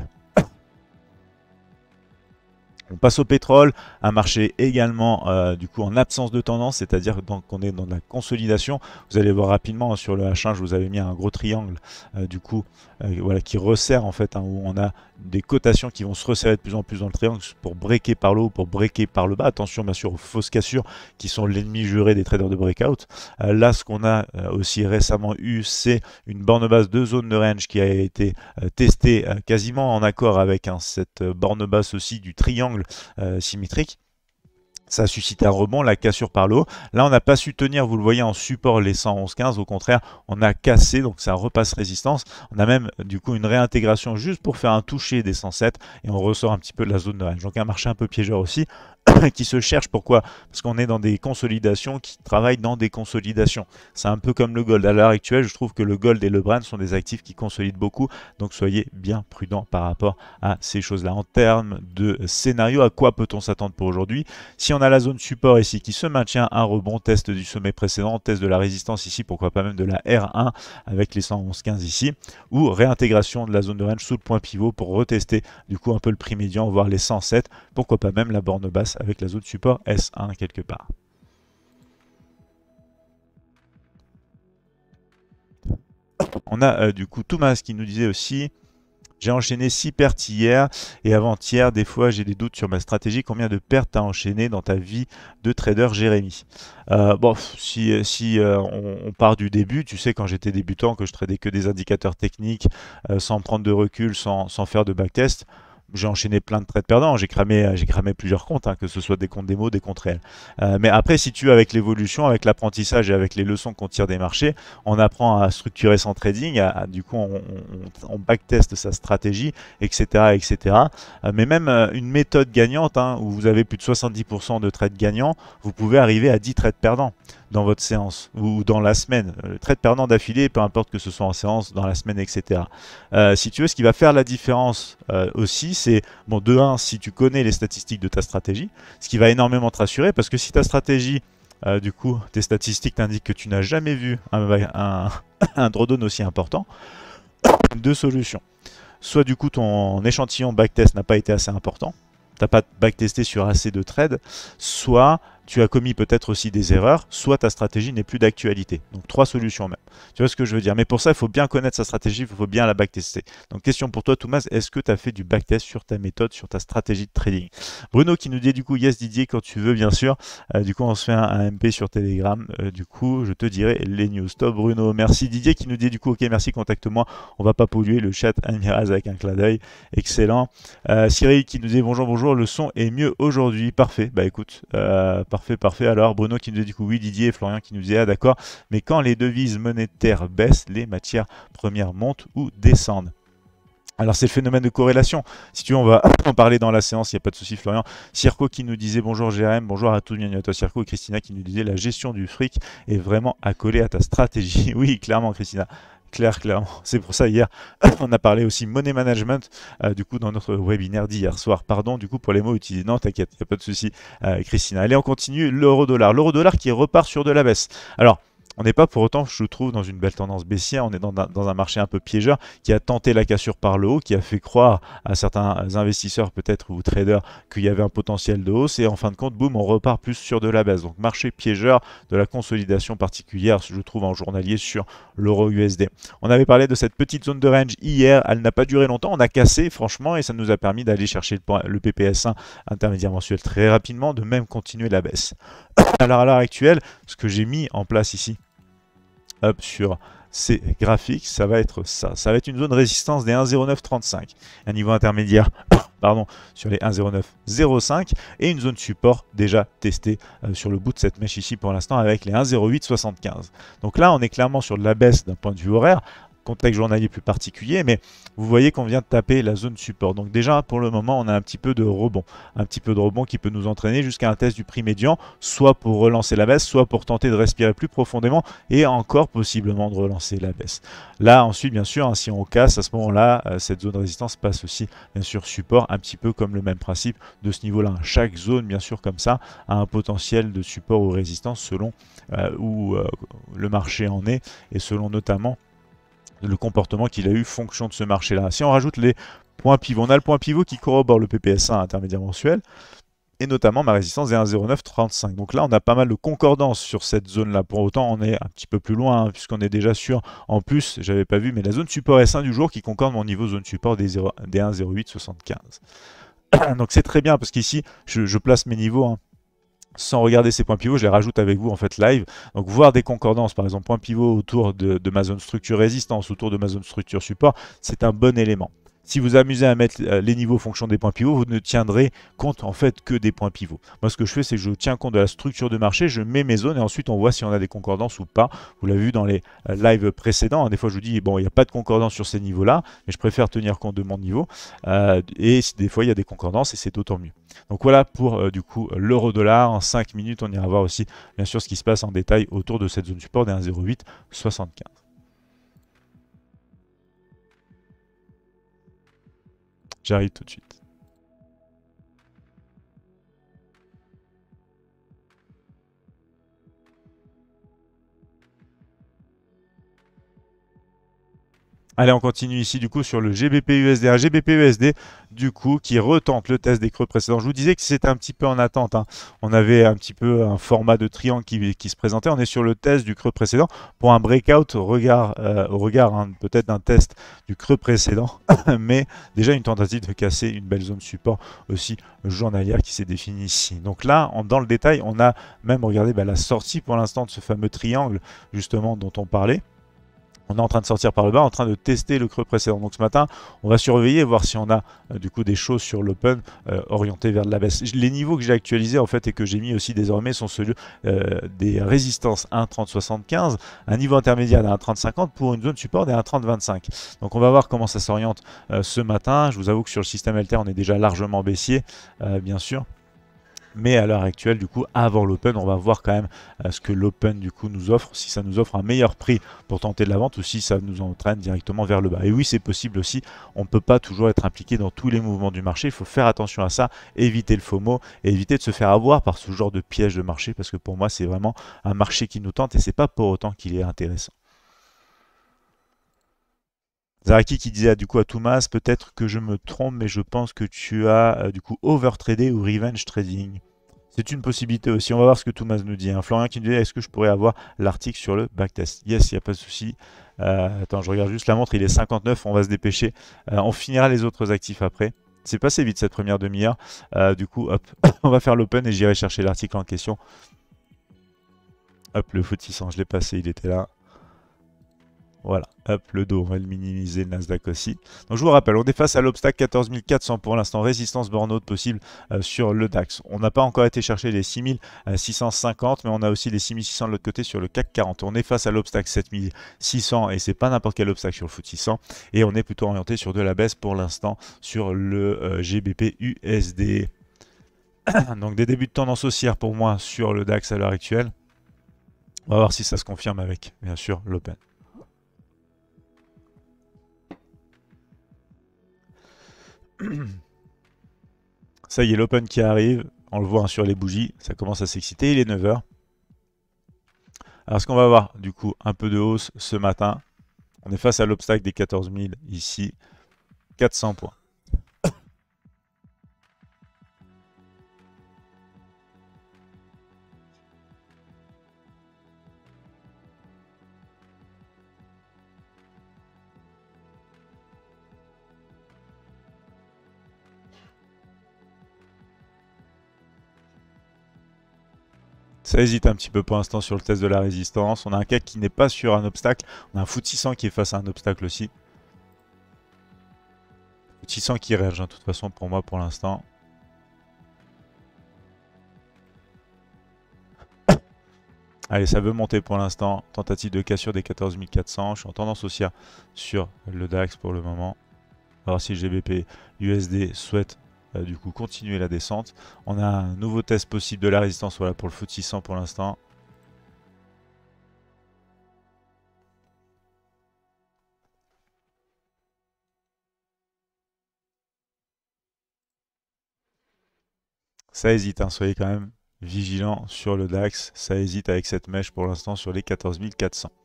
On passe au pétrole, un marché également euh, du coup en absence de tendance, c'est-à-dire qu'on est dans de la consolidation. Vous allez voir rapidement hein, sur le H un, je vous avais mis un gros triangle euh, du coup euh, voilà, qui resserre en fait, hein, où on a des cotations qui vont se resserrer de plus en plus dans le triangle pour breaker par le haut, pour breaker par le bas. Attention bien sûr aux fausses cassures qui sont l'ennemi juré des traders de breakout. Euh, là ce qu'on a euh, aussi récemment eu, c'est une borne basse de zone de range qui a été euh, testée euh, quasiment en accord avec hein, cette euh, borne basse aussi du triangle Euh, symétrique. Ça a suscité un rebond, la cassure par le haut. Là, on n'a pas su tenir, vous le voyez, en support les cent onze quinze. Au contraire, on a cassé, donc ça repasse résistance. On a même du coup une réintégration juste pour faire un toucher des cent sept et on ressort un petit peu de la zone de range. Donc un marché un peu piégeur aussi qui se cherche. Pourquoi? Parce qu'on est dans des consolidations qui travaillent dans des consolidations. C'est un peu comme le gold. À l'heure actuelle, je trouve que le gold et le brand sont des actifs qui consolident beaucoup. Donc soyez bien prudents par rapport à ces choses-là. En termes de scénario, à quoi peut-on s'attendre pour aujourd'hui? Si on a la zone support ici qui se maintient, un rebond, test du sommet précédent, test de la résistance ici, pourquoi pas même de la R un avec les cent onze quinze ici, ou réintégration de la zone de range sous le point pivot pour retester du coup un peu le prix médian, voire les cent sept, pourquoi pas même la borne basse avec la zone support S un quelque part. On a euh, du coup Thomas qui nous disait aussi: j'ai enchaîné six pertes hier et avant-hier, des fois j'ai des doutes sur ma stratégie. Combien de pertes t'as enchaîné dans ta vie de trader, Jérémy? euh, Bon, si, si euh, on, on part du début, tu sais, quand j'étais débutant, que je tradais que des indicateurs techniques, euh, sans prendre de recul, sans, sans faire de backtest, j'ai enchaîné plein de trades perdants, j'ai cramé, j'ai cramé plusieurs comptes, hein, que ce soit des comptes démo, des comptes réels. Euh, mais après, si tu, avec l'évolution, avec l'apprentissage et avec les leçons qu'on tire des marchés, on apprend à structurer son trading, à, à, du coup, on, on, on backteste sa stratégie, et cetera, et cetera. Euh, mais même euh, une méthode gagnante, hein, où vous avez plus de soixante-dix pour cent de trades gagnants, vous pouvez arriver à dix trades perdants dans votre séance ou dans la semaine. Le trade perdant d'affilée, peu importe que ce soit en séance, dans la semaine, et cetera. Euh, si tu veux, ce qui va faire la différence euh, aussi, c'est, bon, de un, si tu connais les statistiques de ta stratégie, ce qui va énormément te rassurer, parce que si ta stratégie, euh, du coup, tes statistiques t'indiquent que tu n'as jamais vu un, un, un drawdown aussi important, deux solutions. Soit du coup, ton échantillon backtest n'a pas été assez important, tu n'as pas backtesté sur assez de trades, soit tu as commis peut-être aussi des erreurs, soit ta stratégie n'est plus d'actualité. Donc trois solutions même. Tu vois ce que je veux dire? Mais pour ça, il faut bien connaître sa stratégie, il faut bien la backtester. Donc question pour toi, Thomas, est-ce que tu as fait du backtest sur ta méthode, sur ta stratégie de trading? Bruno qui nous dit du coup, yes Didier, quand tu veux, bien sûr. Euh, du coup, on se fait un, un M P sur Telegram. Euh, du coup, je te dirai les news. Top Bruno, merci. Didier qui nous dit du coup, ok, merci, contacte-moi. On va pas polluer le chat Admirals avec un clin d'œil. Excellent. Euh, Cyril qui nous dit bonjour, bonjour, le son est mieux aujourd'hui. Parfait. Bah écoute, euh, Parfait, parfait. Alors, Bruno qui nous dit du coup oui, Didier, et Florian qui nous disait ah d'accord, mais quand les devises monétaires baissent, les matières premières montent ou descendent. Alors c'est le phénomène de corrélation. Si tu veux, on va en parler dans la séance, il n'y a pas de souci, Florian. Circo qui nous disait bonjour Jérém, bonjour à tous, bienvenue à toi Circo, et Christina qui nous disait la gestion du fric est vraiment accolée à ta stratégie. Oui, clairement Christina. Claire, clairement. C'est pour ça, hier, on a parlé aussi money management, euh, du coup, dans notre webinaire d'hier soir. Pardon, du coup, pour les mots utilisés. Non, t'inquiète, il n'y a pas de souci, euh, Christina. Allez, on continue. L'euro-dollar. L'euro-dollar qui repart sur de la baisse. Alors, On n'est pas pour autant, je trouve, dans une belle tendance baissière. On est dans un, dans un marché un peu piégeur qui a tenté la cassure par le haut, qui a fait croire à certains investisseurs peut-être ou traders qu'il y avait un potentiel de hausse. Et en fin de compte, boum, on repart plus sur de la baisse. Donc marché piégeur, de la consolidation particulière, je trouve, en journalier sur l'euro U S D. On avait parlé de cette petite zone de range hier. Elle n'a pas duré longtemps. On a cassé, franchement, et ça nous a permis d'aller chercher le, point, le P P S un intermédiaire mensuel très rapidement, de même continuer la baisse. Alors à l'heure actuelle, ce que j'ai mis en place ici, up sur ces graphiques, ça va être ça. Ça va être une zone de résistance des un virgule zéro neuf trente-cinq, un niveau intermédiaire pardon, sur les un virgule zéro neuf zéro cinq et une zone support déjà testée euh, sur le bout de cette mèche ici pour l'instant avec les un virgule zéro huit soixante-quinze. Donc là, on est clairement sur de la baisse d'un point de vue horaire, contexte journalier plus particulier, mais vous voyez qu'on vient de taper la zone support. Donc déjà, pour le moment, on a un petit peu de rebond. Un petit peu de rebond qui peut nous entraîner jusqu'à un test du prix médian, soit pour relancer la baisse, soit pour tenter de respirer plus profondément et encore possiblement de relancer la baisse. Là, ensuite, bien sûr, hein, si on casse, à ce moment-là, euh, cette zone de résistance passe aussi, bien sûr, support, un petit peu comme le même principe de ce niveau-là. Chaque zone, bien sûr, comme ça, a un potentiel de support ou résistance selon euh, où euh, le marché en est et selon notamment le comportement qu'il a eu fonction de ce marché-là. Si on rajoute les points pivots, on a le point pivot qui corrobore le P P S un intermédiaire mensuel, et notamment ma résistance des un virgule zéro neuf trente-cinq. Donc là, on a pas mal de concordance sur cette zone-là. Pour autant, on est un petit peu plus loin, hein, puisqu'on est déjà sur, en plus, j'avais pas vu, mais la zone support S un du jour qui concorde mon niveau zone support des, des un virgule zéro huit soixante-quinze. Donc c'est très bien, parce qu'ici, je, je place mes niveaux, hein, sans regarder ces points pivots, je les rajoute avec vous en fait live. Donc voir des concordances, par exemple point pivot autour de, de ma zone structure résistance, autour de ma zone structure support, c'est un bon élément. Si vous amusez à mettre les niveaux en fonction des points pivots, vous ne tiendrez compte en fait que des points pivots. Moi, ce que je fais, c'est que je tiens compte de la structure de marché, je mets mes zones et ensuite on voit si on a des concordances ou pas. Vous l'avez vu dans les lives précédents. Des fois, je vous dis, bon, il n'y a pas de concordance sur ces niveaux-là, mais je préfère tenir compte de mon niveau. Euh, et des fois, il y a des concordances et c'est d'autant mieux. Donc voilà pour euh, du coup l'euro-dollar. En cinq minutes, on ira voir aussi, bien sûr, ce qui se passe en détail autour de cette zone support des un virgule zéro huit soixante-quinze. J'arrive tout de suite. Allez, on continue ici du coup sur le G B P U S D. Un G B P U S D du coup qui retente le test des creux précédents. Je vous disais que c'était un petit peu en attente, hein. On avait un petit peu un format de triangle qui, qui se présentait. On est sur le test du creux précédent pour un breakout au regard, euh, au regard hein, peut-être d'un test du creux précédent, mais déjà une tentative de casser une belle zone support aussi journalière qui s'est définie ici. Donc là, en, dans le détail, on a même regardé bah, la sortie pour l'instant de ce fameux triangle justement dont on parlait. On est en train de sortir par le bas, en train de tester le creux précédent. Donc ce matin, on va surveiller, voir si on a euh, du coup des choses sur l'open euh, orientées vers de la baisse. Les niveaux que j'ai actualisés en fait et que j'ai mis aussi désormais sont ceux euh, des résistances un virgule trente soixante-quinze, un niveau intermédiaire d'un un virgule trente cinquante pour une zone support d'un un virgule trente vingt-cinq. Donc on va voir comment ça s'oriente euh, ce matin. Je vous avoue que sur le système L T R, on est déjà largement baissier, euh, bien sûr. Mais à l'heure actuelle, du coup, avant l'open, on va voir quand même euh, ce que l'open du coup nous offre, si ça nous offre un meilleur prix pour tenter de la vente ou si ça nous entraîne directement vers le bas. Et oui, c'est possible aussi, on ne peut pas toujours être impliqué dans tous les mouvements du marché, il faut faire attention à ça, éviter le FOMO et éviter de se faire avoir par ce genre de piège de marché, parce que pour moi, c'est vraiment un marché qui nous tente et c'est pas pour autant qu'il est intéressant. Zaraki qui disait du coup à Thomas, peut-être que je me trompe, mais je pense que tu as euh, du coup overtradé ou revenge trading. C'est une possibilité aussi. On va voir ce que Thomas nous dit. Hein. Florian qui nous dit, est-ce que je pourrais avoir l'article sur le backtest? Yes, il n'y a pas de souci. Euh, attends, je regarde juste la montre, il est cinquante-neuf, on va se dépêcher. Euh, on finira les autres actifs après. C'est passé vite cette première demi-heure. Euh, du coup, hop, on va faire l'open et j'irai chercher l'article en question. Hop, le foot six cents, je l'ai passé, il était là. Voilà, hop, le dos, on va le minimiser, le Nasdaq aussi. Donc je vous rappelle, on est face à l'obstacle quatorze mille quatre cents pour l'instant, résistance burn-out possible euh, sur le DAX. On n'a pas encore été chercher les six mille six cent cinquante, mais on a aussi les six mille six cents de l'autre côté sur le C A C quarante. On est face à l'obstacle sept mille six cents et c'est pas n'importe quel obstacle sur le F T S E six cents. Et on est plutôt orienté sur de la baisse pour l'instant sur le euh, G B P U S D. Donc des débuts de tendance haussière pour moi sur le DAX à l'heure actuelle. On va voir si ça se confirme avec, bien sûr, l'open. Ça y est, l'open qui arrive, on le voit hein, sur les bougies, ça commence à s'exciter, il est neuf heures. Alors ce qu'on va voir, du coup, un peu de hausse ce matin. On est face à l'obstacle des quatorze mille ici, quatre cents points. Ça hésite un petit peu pour l'instant sur le test de la résistance. On a un C A C qui n'est pas sur un obstacle. On a un F T S E six cents qui est face à un obstacle aussi. F T S E six cents qui réagit de toute façon pour moi pour l'instant. Allez, ça veut monter pour l'instant. Tentative de cassure des quatorze mille quatre cents. Je suis en tendance haussière sur le DAX pour le moment. On va voir si le G B P U S D souhaite euh, du coup continuer la descente. On a un nouveau test possible de la résistance voilà, pour le F T S E six cents pour l'instant. Ça hésite, hein, soyez quand même vigilants sur le DAX. Ça hésite avec cette mèche pour l'instant sur les quatorze mille quatre cents.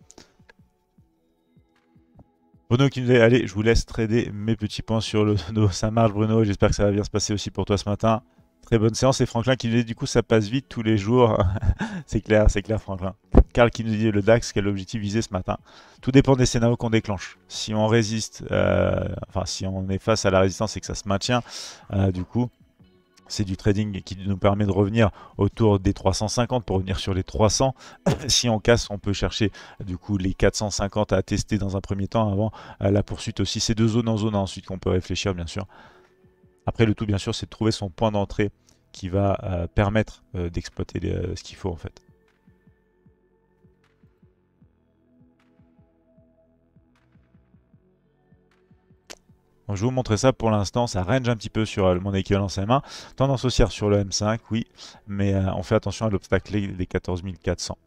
Bruno qui nous dit, allez, je vous laisse trader mes petits points sur le dos. Ça marche Bruno, j'espère que ça va bien se passer aussi pour toi ce matin. Très bonne séance. Et Franklin qui nous dit, du coup, ça passe vite tous les jours. C'est clair, c'est clair Franklin. Karl qui nous dit, le DAX, quel objectif visé ce matin? Tout dépend des scénarios qu'on déclenche. Si on résiste, euh, enfin si on est face à la résistance et que ça se maintient, euh, du coup, c'est du trading qui nous permet de revenir autour des trois cent cinquante pour revenir sur les trois cents. Si on casse, on peut chercher du coup les quatre cent cinquante à tester dans un premier temps avant euh, la poursuite aussi. C'est de zone en zone ensuite qu'on peut réfléchir bien sûr. Après le tout bien sûr c'est de trouver son point d'entrée qui va euh, permettre euh, d'exploiter euh, ce qu'il faut en fait. Donc, je vais vous montrer ça pour l'instant, ça range un petit peu sur euh, mon équivalence M un. Tendance haussière sur le M cinq, oui, mais euh, on fait attention à l'obstacle des quatorze mille quatre cents.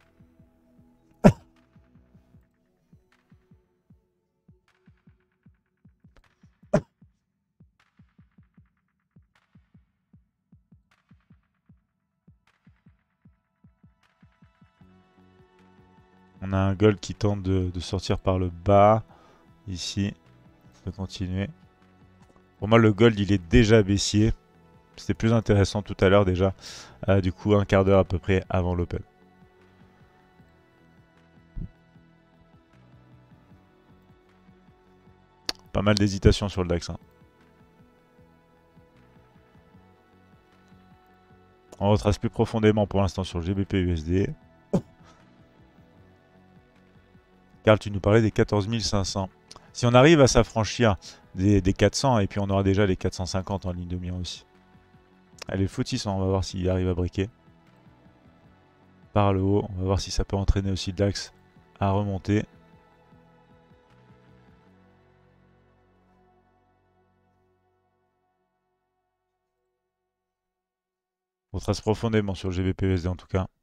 On a un gold qui tente de, de sortir par le bas, ici, de continuer. Pour moi, le gold, il est déjà baissier. C'était plus intéressant tout à l'heure déjà. Euh, du coup, un quart d'heure à peu près avant l'open. Pas mal d'hésitation sur le DAX. Hein. On retrace plus profondément pour l'instant sur le G B P U S D. Karl, tu nous parlais des quatorze mille cinq cents. Si on arrive à s'affranchir des, des quatre cents, et puis on aura déjà les quatre cent cinquante en ligne de mire aussi. Allez, le F T S E six cents, on va voir s'il arrive à briquer. Par le haut, on va voir si ça peut entraîner aussi le DAX à remonter. On retrace profondément sur le G B P U S D en tout cas.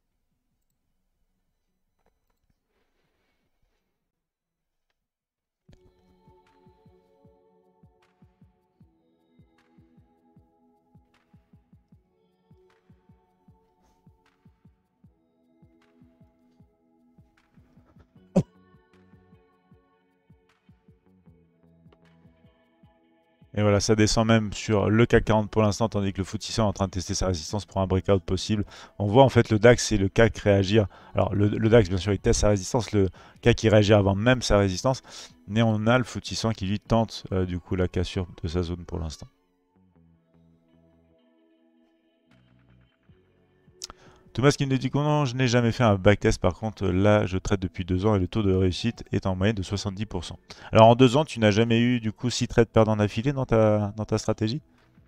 Et voilà, ça descend même sur le C A C quarante pour l'instant, tandis que le F T S E six cents est en train de tester sa résistance pour un breakout possible. On voit en fait le DAX et le C A C réagir. Alors le, le DAX, bien sûr, il teste sa résistance, le C A C il réagit avant même sa résistance. Mais on a le F T S E six cents qui lui tente euh, du coup la cassure de sa zone pour l'instant. Thomas qui nous dit que non, je n'ai jamais fait un backtest. Par contre, là, je traite depuis deux ans et le taux de réussite est en moyenne de soixante-dix pour cent. Alors en deux ans, tu n'as jamais eu du coup six trades perdants d'affilée dans ta, dans ta stratégie?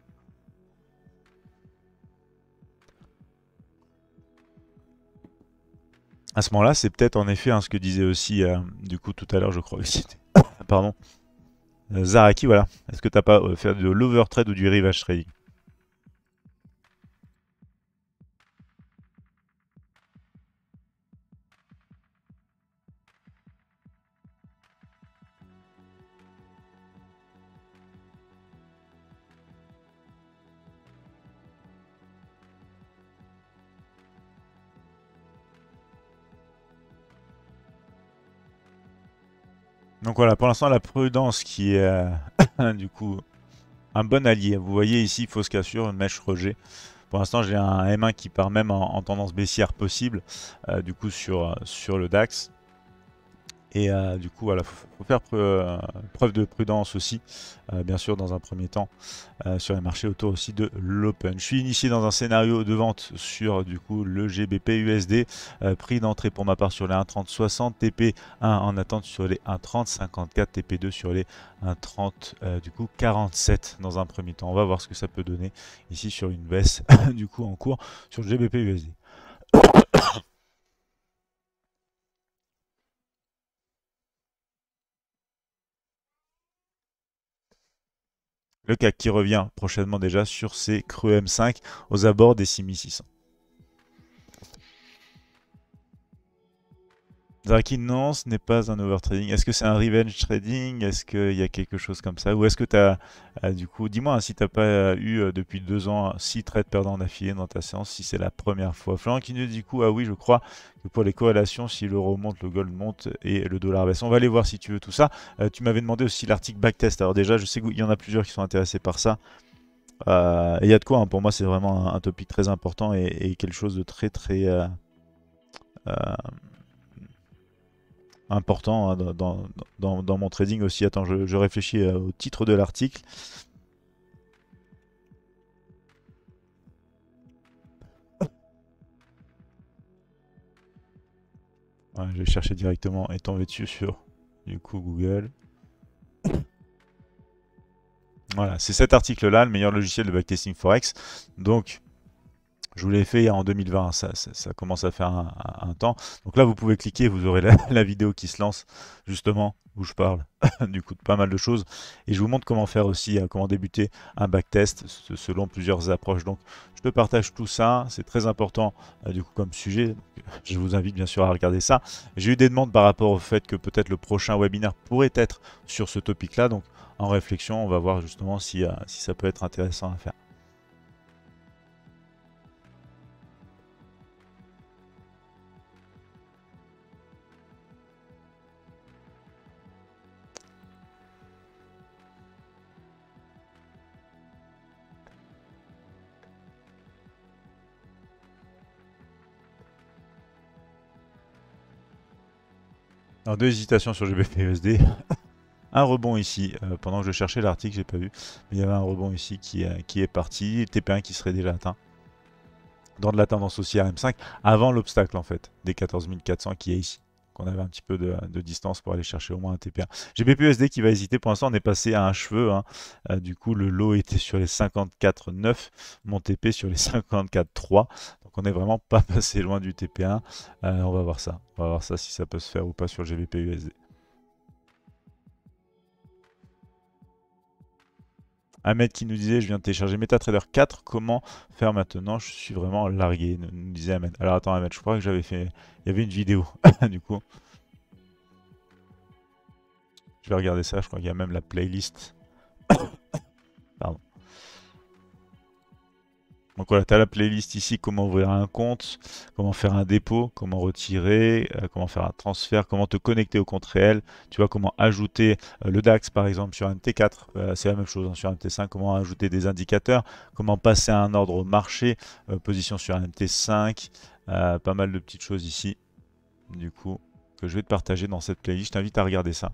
À ce moment-là, c'est peut-être en effet hein, ce que disait aussi euh, du coup tout à l'heure, je crois que c'était. Pardon. Euh, Zaraki, voilà. Est-ce que tu n'as pas euh, fait de l'overtrade ou du rivage trading? Donc voilà, pour l'instant, la prudence qui est euh, du coup un bon allié. Vous voyez ici, fausse cassure, une mèche rejet. Pour l'instant, j'ai un M un qui part même en, en tendance baissière possible, euh, du coup sur, sur le DAX. Et euh, du coup, voilà, faut, faut faire preuve, euh, preuve de prudence aussi, euh, bien sûr, dans un premier temps, euh, sur les marchés autour aussi de l'open. Je suis initié dans un scénario de vente sur du coup le G B P U S D, euh, prix d'entrée pour ma part sur les un trente soixante, T P un en attente sur les un trente cinquante-quatre, T P deux sur les un trente euh, du coup quarante-sept dans un premier temps. On va voir ce que ça peut donner ici sur une baisse du coup en cours sur le G B P U S D. Le C A C qui revient prochainement déjà sur ses creux M cinq aux abords des six mille six cents. Zaki, non, ce n'est pas un overtrading. Est-ce que c'est un revenge trading? Est-ce qu'il y a quelque chose comme ça? Ou est-ce que tu as, euh, du coup, dis-moi hein, si tu n'as pas euh, eu euh, depuis deux ans six trades perdants d'affilée dans ta séance, si c'est la première fois. Florent qui nous dit du coup, ah oui, je crois que pour les corrélations, si l'euro monte, le gold monte et le dollar baisse. On va aller voir si tu veux tout ça. Euh, tu m'avais demandé aussi l'article backtest. Alors déjà, je sais qu'il y en a plusieurs qui sont intéressés par ça. Euh, et il y a de quoi, hein. Pour moi, c'est vraiment un, un topic très important et, et quelque chose de très, très... Euh, euh, important hein, dans, dans, dans, mon trading aussi. Attends, je, je réfléchis euh, au titre de l'article. Ouais, je vais chercher directement et tomber dessus sur du coup Google. Voilà, c'est cet article-là, le meilleur logiciel de backtesting Forex. Donc, je vous l'ai fait en deux mille vingt, ça, ça, ça commence à faire un, un, un, temps. Donc là, vous pouvez cliquer, vous aurez la, la vidéo qui se lance, justement, où je parle du coup de pas mal de choses. Et je vous montre comment faire aussi, euh, comment débuter un backtest selon plusieurs approches. Donc, je te partage tout ça, c'est très important euh, du coup comme sujet. Donc, je vous invite bien sûr à regarder ça. J'ai eu des demandes par rapport au fait que peut-être le prochain webinaire pourrait être sur ce topic-là. Donc, en réflexion, on va voir justement si, euh, si ça peut être intéressant à faire. Alors, deux hésitations sur G B P U S D. Un rebond ici, euh, pendant que je cherchais l'article, j'ai pas vu. Mais il y avait un rebond ici qui, euh, qui est parti. T P un qui serait déjà atteint. Dans de la tendance haussière M cinq, avant l'obstacle en fait, des quatorze mille quatre cents qui est ici. Donc on avait un petit peu de, de distance pour aller chercher au moins un T P un. G B P U S D qui va hésiter. Pour l'instant, on est passé à un cheveu. Hein. Euh, du coup, le lot était sur les cinquante-quatre virgule neuf. Mon T P sur les cinquante-quatre virgule trois. Donc on n'est vraiment pas passé loin du T P un. Euh, on va voir ça. On va voir ça si ça peut se faire ou pas sur le G B P U S D. Ahmed qui nous disait, je viens de télécharger MetaTrader quatre, comment faire maintenant? Je suis vraiment largué, nous disait Ahmed. Alors attends Ahmed, je crois que j'avais fait... Il y avait une vidéo, du coup. Je vais regarder ça, je crois qu'il y a même la playlist. Pardon. Donc voilà, tu as la playlist ici, comment ouvrir un compte, comment faire un dépôt, comment retirer, euh, comment faire un transfert, comment te connecter au compte réel, tu vois, comment ajouter euh, le DAX par exemple sur un T quatre, euh, c'est la même chose hein, sur un T cinq, comment ajouter des indicateurs, comment passer un ordre au marché, euh, position sur un T cinq, euh, pas mal de petites choses ici, du coup, que je vais te partager dans cette playlist, je t'invite à regarder ça.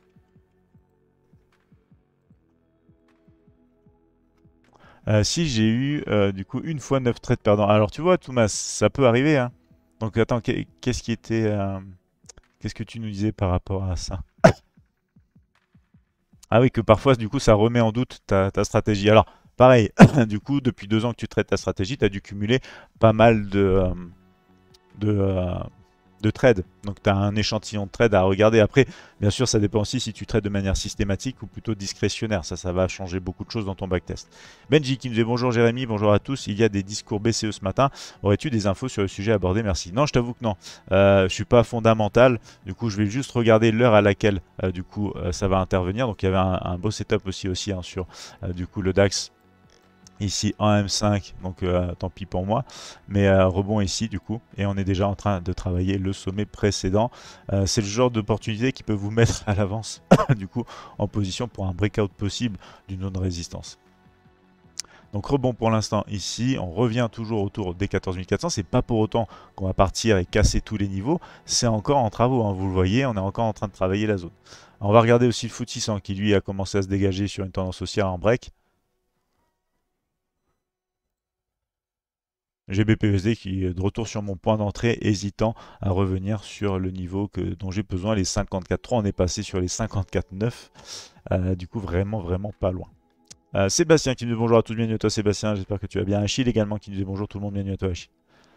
Euh, si j'ai eu euh, du coup une fois neuf trades perdants. Alors tu vois Thomas, ça peut arriver. Hein. Donc attends, qu'est-ce qui était... Euh, qu'est-ce que tu nous disais par rapport à ça? Ah oui, que parfois du coup ça remet en doute ta, ta stratégie. Alors pareil, du coup depuis deux ans que tu traites ta stratégie, tu as dû cumuler pas mal de... Euh, de euh, de trade. Donc tu as un échantillon de trade à regarder. Après, bien sûr, ça dépend aussi si tu trades de manière systématique ou plutôt discrétionnaire. Ça, ça va changer beaucoup de choses dans ton backtest. Benji qui nous dit bonjour Jérémy, bonjour à tous. Il y a des discours B C E ce matin. Aurais-tu des infos sur le sujet abordé? Merci. Non, je t'avoue que non. Euh, je suis pas fondamental. Du coup, je vais juste regarder l'heure à laquelle euh, du coup euh, ça va intervenir. Donc il y avait un, un beau setup aussi aussi hein, sur euh, du coup le DAX ici en M cinq, donc euh, tant pis pour moi, mais euh, rebond ici du coup, et on est déjà en train de travailler le sommet précédent. Euh, c'est le genre d'opportunité qui peut vous mettre à l'avance du coup en position pour un breakout possible d'une zone de résistance. Donc rebond pour l'instant ici, on revient toujours autour des quatorze mille quatre cents, c'est pas pour autant qu'on va partir et casser tous les niveaux, c'est encore en travaux, hein, vous le voyez, on est encore en train de travailler la zone. Alors on va regarder aussi le F T S E six cents qui lui a commencé à se dégager sur une tendance haussière en break. G B P U S D qui est de retour sur mon point d'entrée, hésitant à revenir sur le niveau que, dont j'ai besoin, les cinquante-quatre trois. On est passé sur les cinquante-quatre neuf, euh, du coup vraiment vraiment pas loin. Euh, Sébastien qui nous dit bonjour à tous, bienvenue à toi Sébastien, j'espère que tu vas bien. Achille également qui nous dit bonjour tout le monde, bienvenue à toi Achille.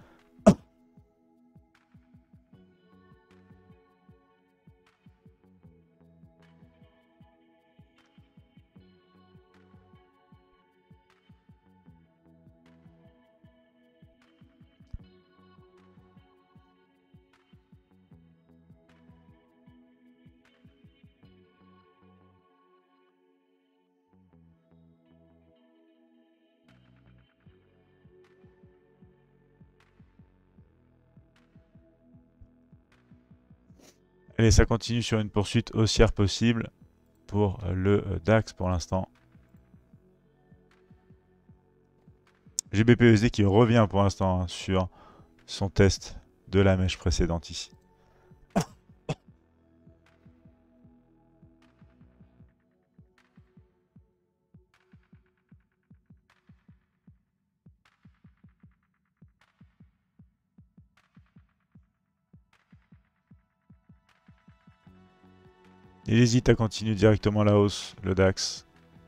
Allez, ça continue sur une poursuite haussière possible pour le DAX pour l'instant. G B P U S D qui revient pour l'instant hein, sur son test de la mèche précédente ici. Il hésite à continuer directement la hausse, le DAX.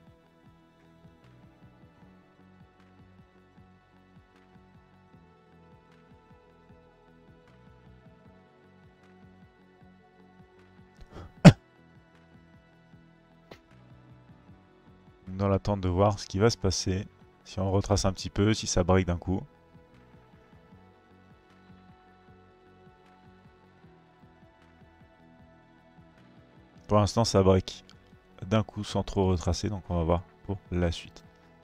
Dans l'attente de voir ce qui va se passer. Si on retrace un petit peu, si ça break d'un coup. Pour l'instant, ça break d'un coup sans trop retracer, donc on va voir pour la suite.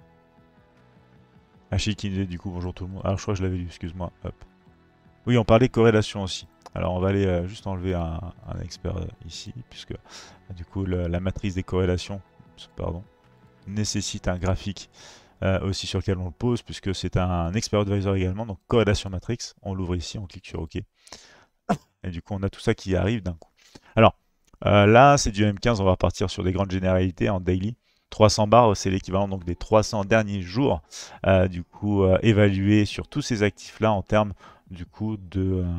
Achille qui dit du coup bonjour tout le monde. Alors je crois que je l'avais lu, excuse-moi. Hop. Oui, on parlait corrélation aussi. Alors on va aller euh, juste enlever un, un expert euh, ici, puisque euh, du coup le, la matrice des corrélations, pardon, nécessite un graphique euh, aussi sur lequel on le pose, puisque c'est un, un expert advisor également, donc corrélation matrix. On l'ouvre ici, on clique sur OK. Et du coup on a tout ça qui arrive d'un coup. Alors euh, là c'est du M quinze, on va repartir sur des grandes généralités en daily. trois cents bars, c'est l'équivalent donc des trois cents derniers jours, euh, du coup euh, évalués sur tous ces actifs là en termes du coup de, euh,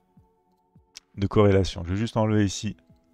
de corrélation. Je vais juste enlever ici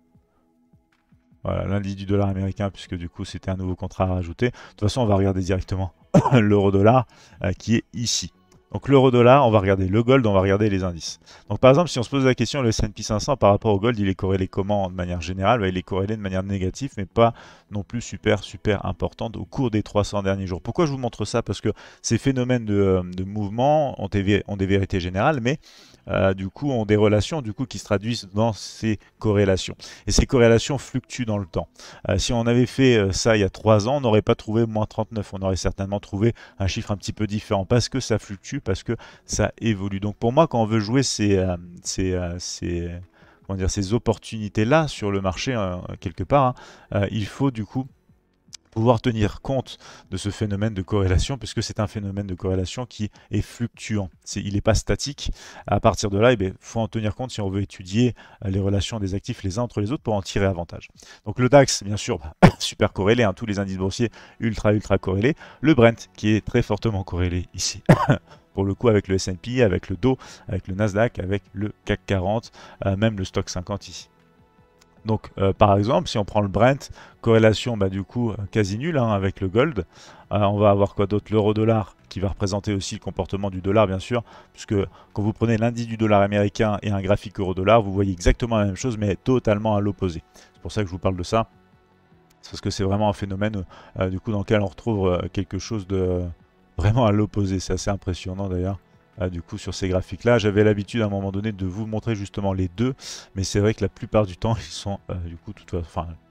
voilà, l'indice du dollar américain puisque du coup c'était un nouveau contrat à rajouter. De toute façon on va regarder directement l'euro dollar euh, qui est ici. Donc l'euro-dollar, on va regarder le gold, on va regarder les indices. Donc par exemple, si on se pose la question, le S and P cinq cents par rapport au gold, il est corrélé comment de manière générale? Bah, il est corrélé de manière négative, mais pas non plus super super importante au cours des trois cents derniers jours. Pourquoi je vous montre ça? Parce que ces phénomènes de, de mouvement ont des, ont des vérités générales, mais euh, du coup ont des relations du coup qui se traduisent dans ces corrélations. Et ces corrélations fluctuent dans le temps. Euh, si on avait fait euh, ça il y a trois ans, on n'aurait pas trouvé moins trente-neuf, on aurait certainement trouvé un chiffre un petit peu différent parce que ça fluctue, parce que ça évolue. Donc pour moi, quand on veut jouer ces, euh, ces, euh, ces, comment dire, ces opportunités-là sur le marché, euh, quelque part, hein, euh, il faut du coup pouvoir tenir compte de ce phénomène de corrélation, puisque c'est un phénomène de corrélation qui est fluctuant. Est, il n'est pas statique. À partir de là, il eh faut en tenir compte si on veut étudier les relations des actifs les uns entre les autres pour en tirer avantage. Donc le DAX, bien sûr, super corrélé, hein, tous les indices boursiers ultra ultra corrélés. Le Brent, qui est très fortement corrélé ici. Pour le coup, avec le S and P, avec le Dow, avec le Nasdaq, avec le C A C quarante, euh, même le Stock cinquante ici. Donc euh, par exemple, si on prend le Brent, corrélation bah, du coup quasi nulle hein, avec le gold, euh, on va avoir quoi d'autre? L'euro-dollar qui va représenter aussi le comportement du dollar bien sûr, puisque quand vous prenez l'indice du dollar américain et un graphique euro-dollar, vous voyez exactement la même chose mais totalement à l'opposé. C'est pour ça que je vous parle de ça, c'est parce que c'est vraiment un phénomène euh, du coup dans lequel on retrouve euh, quelque chose de vraiment à l'opposé, c'est assez impressionnant d'ailleurs. Ah, du coup sur ces graphiques là j'avais l'habitude à un moment donné de vous montrer justement les deux, mais c'est vrai que la plupart du temps ils sont euh, du coup tout, enfin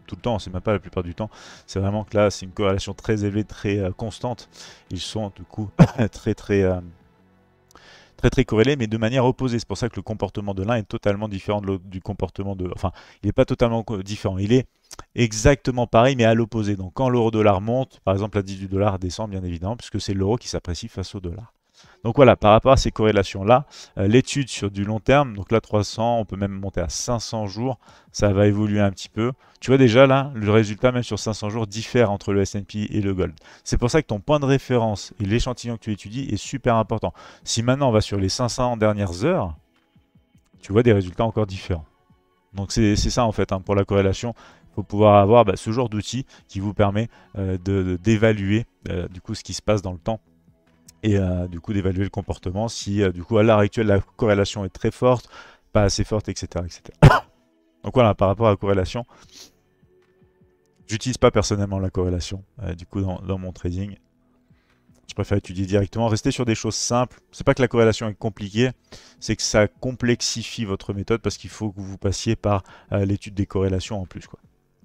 tout le temps, c'est même pas la plupart du temps. C'est vraiment que là, c'est une corrélation très élevée, très euh, constante. Ils sont du coup très très euh, très très corrélés, mais de manière opposée. C'est pour ça que le comportement de l'un est totalement différent de du comportement de... Enfin, il n'est pas totalement différent. Il est exactement pareil, mais à l'opposé. Donc quand l'euro-dollar monte, par exemple, la dix-huit dollars descend, bien évidemment, puisque c'est l'euro qui s'apprécie face au dollar. Donc voilà, par rapport à ces corrélations-là, euh, l'étude sur du long terme, donc là trois cents, on peut même monter à cinq cents jours, ça va évoluer un petit peu. Tu vois déjà là, le résultat même sur cinq cents jours diffère entre le S and P et le Gold. C'est pour ça que ton point de référence et l'échantillon que tu étudies est super important. Si maintenant on va sur les cinq cents dernières heures, tu vois des résultats encore différents. Donc c'est ça en fait, hein, pour la corrélation. Il faut pouvoir avoir bah, ce genre d'outil qui vous permet euh, d'évaluer euh, du coup ce qui se passe dans le temps et euh, du coup d'évaluer le comportement si euh, du coup à l'heure actuelle la corrélation est très forte, pas assez forte, et cetera et cetera. Donc voilà, par rapport à la corrélation, j'utilise pas personnellement la corrélation euh, du coup dans, dans mon trading. Je préfère étudier directement, rester sur des choses simples. C'est pas que la corrélation est compliquée, c'est que ça complexifie votre méthode parce qu'il faut que vous passiez par euh, l'étude des corrélations en plus, quoi.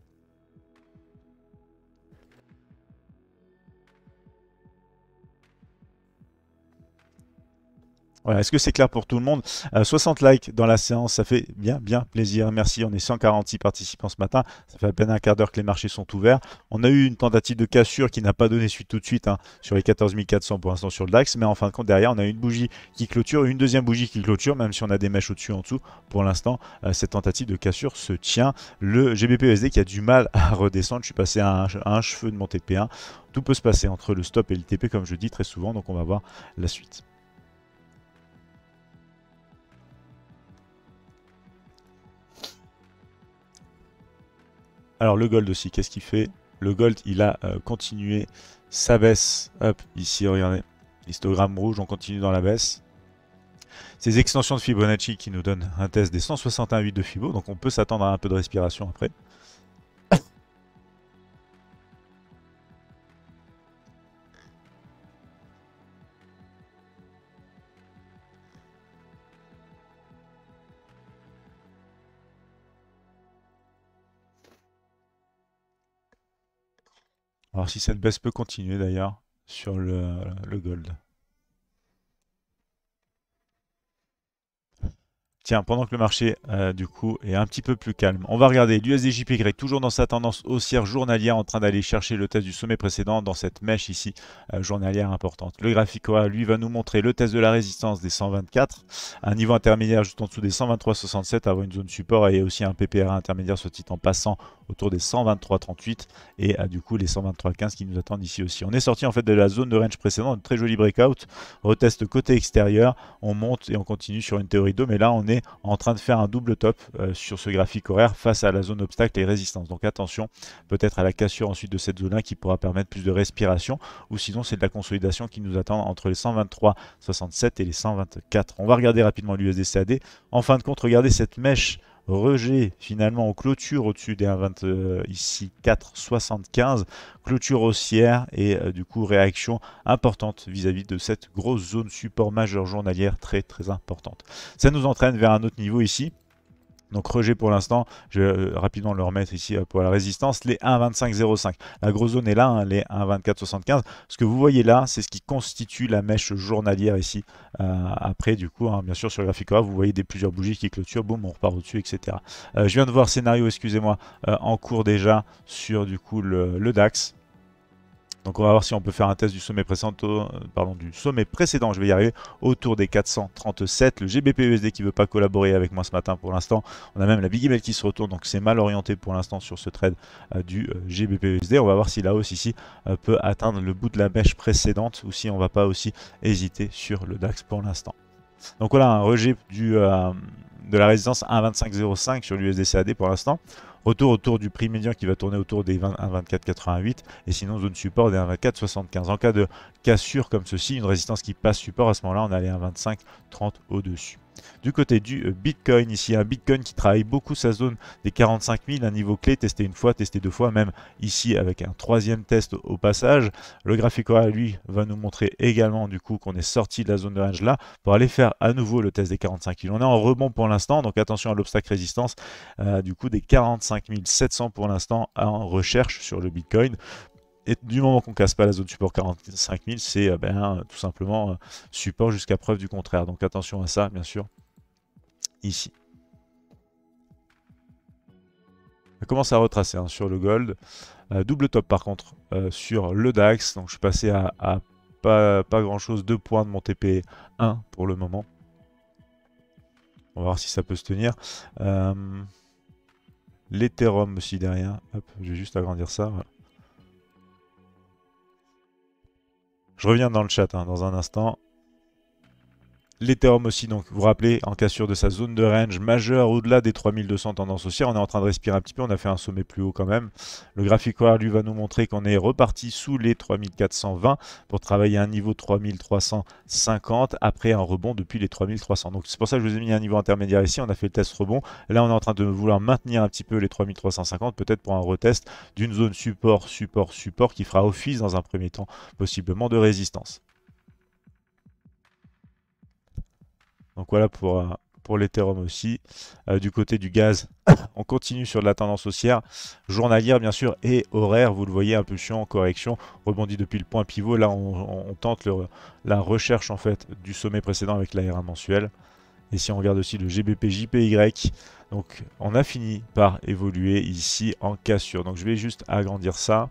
Voilà, est-ce que c'est clair pour tout le monde? euh, soixante likes dans la séance, ça fait bien, bien plaisir. Merci, on est cent quarante-six participants ce matin. Ça fait à peine un quart d'heure que les marchés sont ouverts. On a eu une tentative de cassure qui n'a pas donné suite tout de suite hein, sur les quatorze mille quatre cents pour l'instant sur le DAX. Mais en fin de compte, derrière, on a une bougie qui clôture, une deuxième bougie qui clôture, même si on a des mèches au-dessus en dessous. Pour l'instant, euh, cette tentative de cassure se tient. Le G B P U S D qui a du mal à redescendre. Je suis passé à un, à un cheveu de mon T P un. Tout peut se passer entre le stop et le T P, comme je dis très souvent. Donc on va voir la suite. Alors le gold aussi, qu'est-ce qu'il fait? Le gold, il a euh, continué sa baisse. Hop, ici, regardez, histogramme rouge, on continue dans la baisse. Ces extensions de Fibonacci qui nous donnent un test des cent soixante et un virgule huit de Fibo, donc on peut s'attendre à un peu de respiration après. Alors si cette baisse peut continuer d'ailleurs sur le, le gold. Tiens, pendant que le marché, euh, du coup, est un petit peu plus calme, on va regarder l'U S D J P Y, toujours dans sa tendance haussière journalière, en train d'aller chercher le test du sommet précédent dans cette mèche ici, euh, journalière importante. Le graphique O A, lui, va nous montrer le test de la résistance des cent vingt-quatre, un niveau intermédiaire juste en dessous des cent vingt-trois virgule soixante-sept, avoir une zone support et aussi un P P R A intermédiaire, soit dit en passant autour des cent vingt-trois virgule trente-huit et euh, du coup les cent vingt-trois virgule quinze qui nous attendent ici aussi. On est sorti en fait de la zone de range précédente, une très jolie breakout, retest côté extérieur, on monte et on continue sur une théorie d'eau, mais là on est en train de faire un double top euh, sur ce graphique horaire face à la zone obstacle et résistance. Donc attention, peut-être à la cassure ensuite de cette zone-là qui pourra permettre plus de respiration, ou sinon c'est de la consolidation qui nous attend entre les cent vingt-trois virgule soixante-sept et les cent vingt-quatre. On va regarder rapidement l'U S D C A D. En fin de compte, regardez cette mèche rejet finalement en clôture au-dessus des un virgule vingt euh, ici quatre virgule soixante-quinze, clôture haussière et euh, du coup réaction importante vis-à-vis -vis de cette grosse zone support majeure journalière très très importante. Ça nous entraîne vers un autre niveau ici. Donc rejet pour l'instant, je vais euh, rapidement le remettre ici euh, pour la résistance, les un virgule vingt-cinq zéro cinq. La grosse zone est là, hein, les un virgule vingt-quatre soixante-quinze. Ce que vous voyez là, c'est ce qui constitue la mèche journalière ici. Euh, après, du coup, hein, bien sûr, sur le graphique, vous voyez des plusieurs bougies qui clôturent, boum, on repart au-dessus, et cetera. Euh, je viens de voir scénario, excusez-moi, euh, en cours déjà sur du coup le, le DAX. Donc on va voir si on peut faire un test du sommet précédent, euh, pardon, du sommet précédent, je vais y arriver, autour des quatre cent trente-sept. Le G B P U S D qui ne veut pas collaborer avec moi ce matin pour l'instant. On a même la Big Email qui se retourne, donc c'est mal orienté pour l'instant sur ce trade euh, du euh, G B P U S D. On va voir si la hausse ici euh, peut atteindre le bout de la mèche précédente ou si on ne va pas aussi hésiter sur le DAX pour l'instant. Donc voilà un rejet du, euh, de la résistance un virgule vingt-cinq zéro cinq sur l'U S D C A D pour l'instant. Retour autour du prix médian qui va tourner autour des un virgule vingt-quatre quatre-vingt-huit et sinon zone support des un virgule vingt-quatre soixante-quinze. En cas de cassure comme ceci, une résistance qui passe support, à ce moment-là on a les un virgule vingt-cinq trente au-dessus. Du côté du Bitcoin, ici un Bitcoin qui travaille beaucoup sa zone des quarante-cinq mille, un niveau clé, testé une fois, testé deux fois, même ici avec un troisième test au passage. Le graphique horaire, lui, va nous montrer également du coup qu'on est sorti de la zone de range là pour aller faire à nouveau le test des quarante-cinq mille. On est en rebond pour l'instant, donc attention à l'obstacle résistance euh, du coup des quarante-cinq quarante-cinq mille sept cents pour l'instant en recherche sur le Bitcoin. Et du moment qu'on casse pas la zone support quarante-cinq mille, c'est euh, ben, tout simplement euh, support jusqu'à preuve du contraire. Donc attention à ça, bien sûr, ici. On commence à retracer hein, sur le gold. Euh, double top par contre euh, sur le DAX. Donc je suis passé à, à pas, pas grand chose, deux points de mon T P un pour le moment. On va voir si ça peut se tenir. Euh, L'Ethereum aussi derrière. Hop, je vais juste agrandir ça. Voilà. Je reviens dans le chat hein, dans un instant. L'Ethereum aussi, donc vous vous rappelez, en cassure de sa zone de range majeure au-delà des trois mille deux cents tendance haussière, on est en train de respirer un petit peu, on a fait un sommet plus haut quand même. Le graphique horaire lui va nous montrer qu'on est reparti sous les trois mille quatre cent vingt pour travailler à un niveau trois mille trois cent cinquante après un rebond depuis les trois mille trois cents. Donc c'est pour ça que je vous ai mis un niveau intermédiaire ici, on a fait le test rebond. Là on est en train de vouloir maintenir un petit peu les trois mille trois cent cinquante, peut-être pour un retest d'une zone support, support, support qui fera office dans un premier temps possiblement de résistance. Donc voilà pour, euh, pour l'Ethereum aussi. Euh, du côté du gaz, on continue sur de la tendance haussière, journalière bien sûr, et horaire. Vous le voyez, impulsion, correction, rebondit depuis le point pivot. Là, on, on tente le, la recherche en fait du sommet précédent avec l'A R un mensuel. Et si on regarde aussi le G B P J P Y, donc on a fini par évoluer ici en cassure. Donc je vais juste agrandir ça.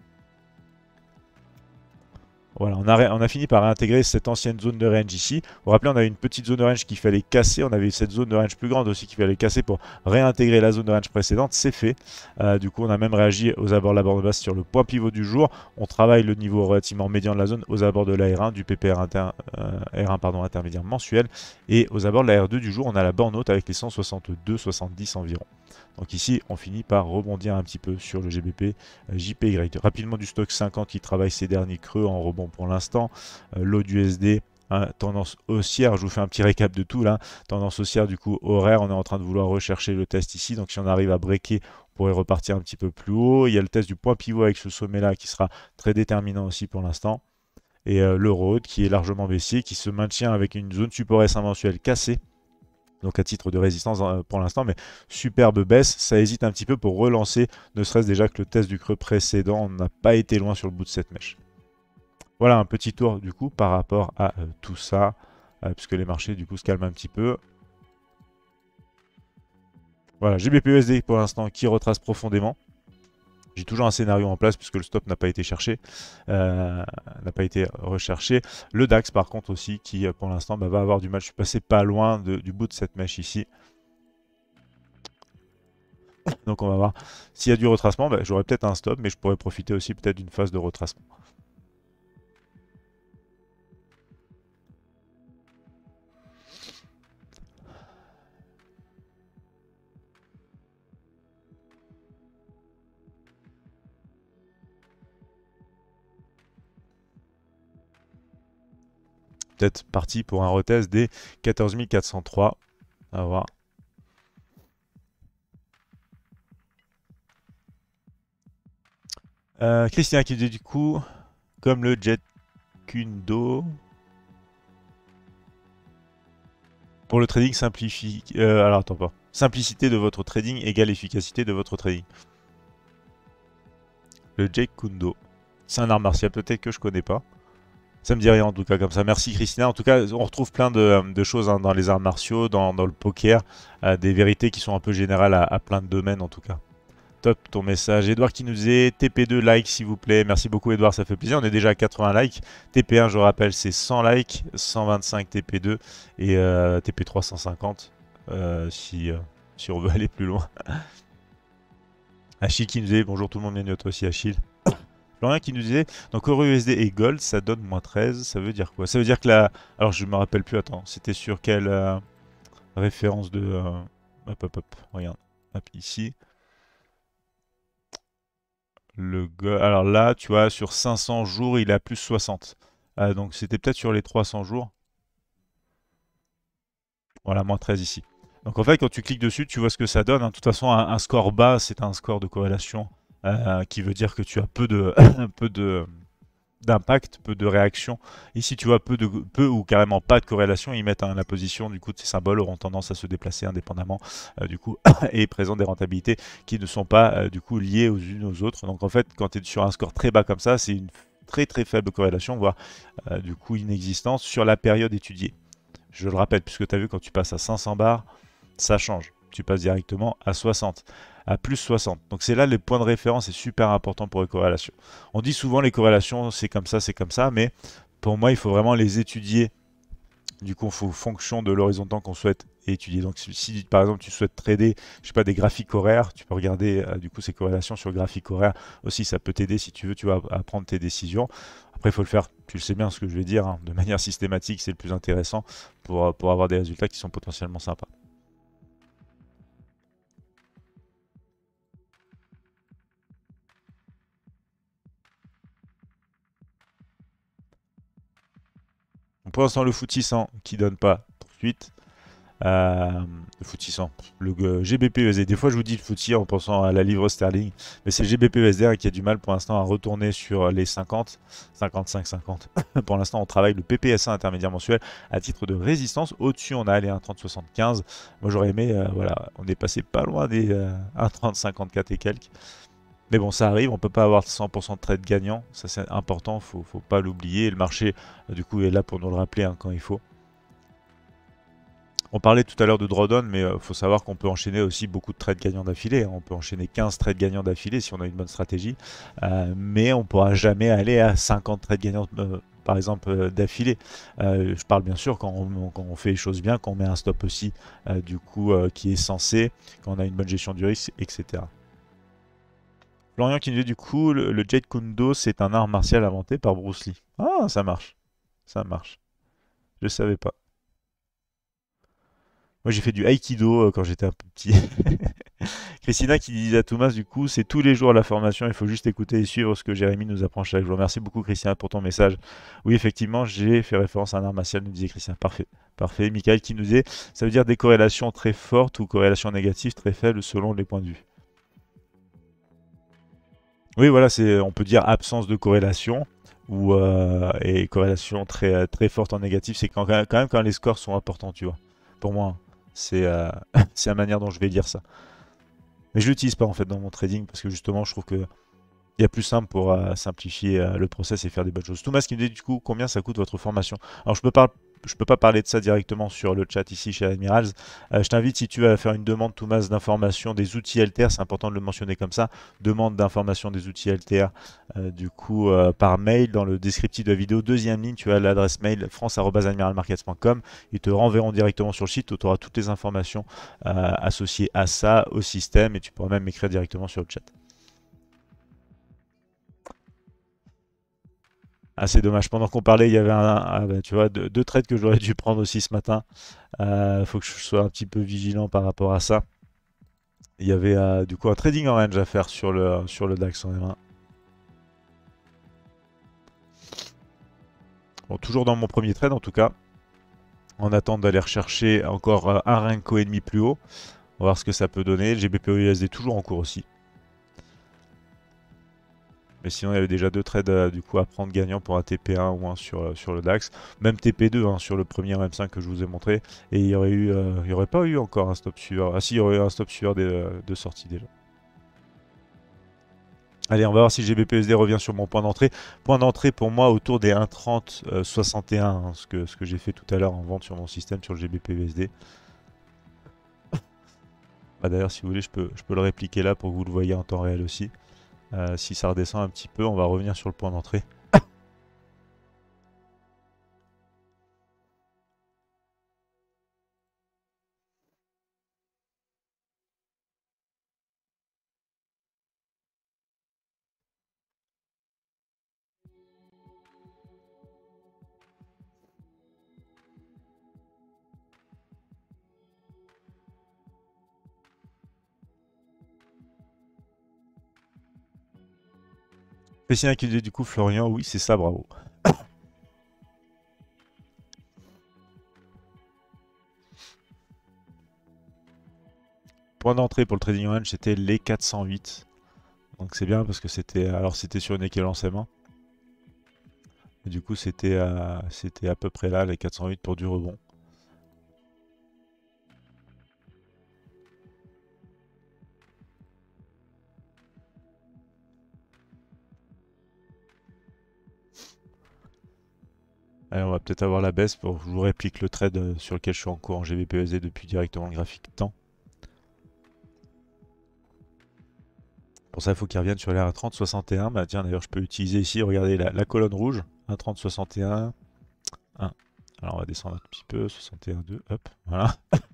Voilà, on a, on a fini par réintégrer cette ancienne zone de range ici. Vous vous rappelez, on avait une petite zone de range qu'il fallait casser. On avait cette zone de range plus grande aussi qu'il fallait casser pour réintégrer la zone de range précédente. C'est fait. Euh, du coup, on a même réagi aux abords de la bande basse sur le point pivot du jour. On travaille le niveau relativement médian de la zone aux abords de l'A R un, du P P R inter, euh, R un pardon, intermédiaire mensuel. Et aux abords de la R deux du jour, on a la borne haute avec les cent soixante-deux soixante-dix environ. Donc ici, on finit par rebondir un petit peu sur le G B P J P Y. Rapidement du stock cinquante qui travaille ses derniers creux en rebond pour l'instant. Euh, L'O du S D, hein, tendance haussière. Je vous fais un petit récap de tout là. Tendance haussière du coup horaire. On est en train de vouloir rechercher le test ici. Donc si on arrive à breaker, on pourrait repartir un petit peu plus haut. Il y a le test du point pivot avec ce sommet là qui sera très déterminant aussi pour l'instant. Et euh, le road qui est largement baissier, qui se maintient avec une zone support S un mensuel cassée. Donc à titre de résistance pour l'instant, mais superbe baisse, ça hésite un petit peu pour relancer, ne serait-ce déjà que le test du creux précédent, on n'a pas été loin sur le bout de cette mèche. Voilà un petit tour du coup par rapport à euh, tout ça, euh, puisque les marchés du coup se calment un petit peu. Voilà, G B P U S D pour l'instant qui retrace profondément. J'ai toujours un scénario en place puisque le stop n'a pas été cherché, euh, n'a pas été recherché. Le DAX par contre aussi qui pour l'instant bah, va avoir du mal. Je suis passé pas loin de, du bout de cette mèche ici. Donc on va voir s'il y a du retracement. Bah, j'aurais peut-être un stop mais je pourrais profiter aussi peut-être d'une phase de retracement. Peut-être parti pour un retest des quatorze mille quatre cent trois. À voir. Euh, Christian qui dit du coup, comme le Jet Kundo. Pour le trading, simplifie. Euh, alors attends pas. Simplicité de votre trading égale efficacité de votre trading. Le Jet Kundo. C'est un art martial peut-être que je connais pas. Ça me dit rien en tout cas comme ça. Merci Christina. En tout cas, on retrouve plein de, de choses hein, dans les arts martiaux, dans, dans le poker, euh, des vérités qui sont un peu générales à, à plein de domaines en tout cas. Top ton message. Edouard qui nous disait T P deux like s'il vous plaît. Merci beaucoup Edouard, ça fait plaisir. On est déjà à quatre-vingts likes. T P un, je rappelle, c'est cent likes, cent vingt-cinq T P deux et euh, T P trois cent cinquante euh, si, euh, si on veut aller plus loin. Achille qui nous disait bonjour tout le monde, bienvenue à toi aussi Achille. Florian qui nous disait, donc Euro U S D et Gold, ça donne moins treize, ça veut dire quoi? Ça veut dire que la... Alors je me rappelle plus, attends, c'était sur quelle euh, référence de... Euh... Hop, hop, hop, regarde, hop, ici. Le Gold... Alors là, tu vois, sur cinq cents jours, il est à plus soixante. Ah, donc c'était peut-être sur les trois cents jours. Voilà, moins treize ici. Donc en fait, quand tu cliques dessus, tu vois ce que ça donne. Hein. De toute façon, un, un score bas, c'est un score de corrélation. Euh, qui veut dire que tu as peu de, peu de, d'impact, peu de réaction. Ici, tu vois, peu, de, peu ou carrément pas de corrélation. Ils mettent hein, la position, du coup, de ces symboles auront tendance à se déplacer indépendamment, euh, du coup, et présentent des rentabilités qui ne sont pas, euh, du coup, liées aux unes aux autres. Donc, en fait, quand tu es sur un score très bas comme ça, c'est une très très faible corrélation, voire, euh, du coup, inexistante sur la période étudiée. Je le rappelle, puisque tu as vu, quand tu passes à cinq cents bars, ça change. Tu passes directement à soixante, à plus soixante. Donc c'est là le point de référence est super important pour les corrélations. On dit souvent les corrélations, c'est comme ça, c'est comme ça, mais pour moi, il faut vraiment les étudier. Du coup, il faut fonction de l'horizon de temps qu'on souhaite étudier. Donc si, si, par exemple tu souhaites trader, je sais pas, des graphiques horaires, tu peux regarder euh, du coup ces corrélations sur le graphique horaire aussi, ça peut t'aider si tu veux, tu vas à prendre tes décisions. Après, il faut le faire, tu le sais bien ce que je vais dire, hein, de manière systématique, c'est le plus intéressant pour, pour avoir des résultats qui sont potentiellement sympas. Donc, pour l'instant, le foot six cents qui donne pas tout de suite. Euh, le foot six cents, le euh, G B P U S D. Des fois, je vous dis le foot en pensant à la livre sterling, mais c'est le G B P U S D hein, qui a du mal pour l'instant à retourner sur les cinquante, cinquante-cinq, cinquante. Pour l'instant, on travaille le P P S A intermédiaire mensuel à titre de résistance. Au-dessus, on a allé un trente soixante-quinze. Moi, j'aurais aimé, euh, voilà, on est passé pas loin des euh, un trente cinquante-quatre et quelques. Mais bon, ça arrive, on peut pas avoir cent pour cent de trade gagnant, ça c'est important, faut, faut pas l'oublier. Le marché, du coup, est là pour nous le rappeler hein, quand il faut. On parlait tout à l'heure de drawdown, mais il euh, faut savoir qu'on peut enchaîner aussi beaucoup de trades gagnants d'affilée. On peut enchaîner quinze trades gagnants d'affilée si on a une bonne stratégie, euh, mais on ne pourra jamais aller à cinquante trades gagnants, euh, par exemple, euh, d'affilée. Euh, je parle bien sûr quand on, quand on, fait les choses bien, quand on met un stop aussi, euh, du coup, euh, qui est censé, quand on a une bonne gestion du risque, et cetera. Florian qui nous dit du coup, le, le Jeet Kune Do, c'est un art martial inventé par Bruce Lee. Ah, ça marche, ça marche. Je savais pas. Moi, j'ai fait du Aikido euh, quand j'étais un peu petit. Christina qui dit à Thomas, du coup, c'est tous les jours la formation, il faut juste écouter et suivre ce que Jérémy nous apprend chaque jour. Merci beaucoup, Christina, pour ton message. Oui, effectivement, j'ai fait référence à un art martial, nous disait Christina. Parfait. Parfait. Michael qui nous disait, ça veut dire des corrélations très fortes ou corrélations négatives très faibles selon les points de vue. Oui, voilà, c'est, on peut dire absence de corrélation ou euh, et corrélation très, très forte en négatif, c'est quand, quand même quand les scores sont importants, tu vois. Pour moi, hein. c'est euh, c'est la manière dont je vais dire ça. Mais je l'utilise pas en fait dans mon trading parce que justement, je trouve que il y a plus simple pour euh, simplifier euh, le process et faire des bonnes choses. Thomas qui me dit du coup combien ça coûte votre formation. Alors je peux pas, je peux pas parler de ça directement sur le chat ici chez Admirals. Euh, je t'invite si tu veux à faire une demande Thomas d'information des outils Alter, c'est important de le mentionner comme ça. Demande d'information des outils Alter euh, du coup euh, par mail dans le descriptif de la vidéo. Deuxième ligne, tu as l'adresse mail france arobase admiral markets point com. Ils te renverront directement sur le site où tu auras toutes les informations euh, associées à ça, au système et tu pourras même m'écrire directement sur le chat. Ah, c'est dommage. Pendant qu'on parlait, il y avait un, ah, bah, tu vois, deux, deux trades que j'aurais dû prendre aussi ce matin. Il euh, faut que je sois un petit peu vigilant par rapport à ça. Il y avait euh, du coup un trading en range à faire sur le, sur le DAX en M un. Bon, toujours dans mon premier trade en tout cas. En attendant d'aller rechercher encore euh, un Renko et demi plus haut. On va voir ce que ça peut donner. Le G B P U S D toujours en cours aussi. Mais sinon, il y avait déjà deux trades euh, du coup à prendre gagnant pour un T P un ou un sur, euh, sur le DAX. Même T P deux hein, sur le premier M cinq que je vous ai montré. Et il y aurait eu, euh, il y aurait pas eu encore un stop suiveur. Ah si, il y aurait eu un stop suiveur de, euh, de sortie déjà. Allez, on va voir si G B P U S D revient sur mon point d'entrée. Point d'entrée pour moi autour des un trente soixante et un, hein, ce que, ce que j'ai fait tout à l'heure en vente sur mon système sur le G B P U S D. Bah, d'ailleurs, si vous voulez, je peux, je peux le répliquer là pour que vous le voyez en temps réel aussi. Euh, si ça redescend un petit peu, on va revenir sur le point d'entrée. Christian qui dit du coup Florian, oui c'est ça, bravo. Point d'entrée pour le trading range c'était les quatre cent huit. Donc c'est bien parce que c'était alors c'était sur une équivalence M un. Et du coup, c'était à, c'était à peu près là, les quatre cent huit pour du rebond. Allez, on va peut-être avoir la baisse pour que je vous réplique le trade euh, sur lequel je suis en cours en G B P U S D depuis directement le graphique temps. Pour ça, il faut qu'il revienne sur les un trente soixante et un. Bah tiens, d'ailleurs, je peux utiliser ici, regardez la, la colonne rouge, un trente soixante et un, un. Alors, on va descendre un petit peu, soixante et un, deux, hop, voilà.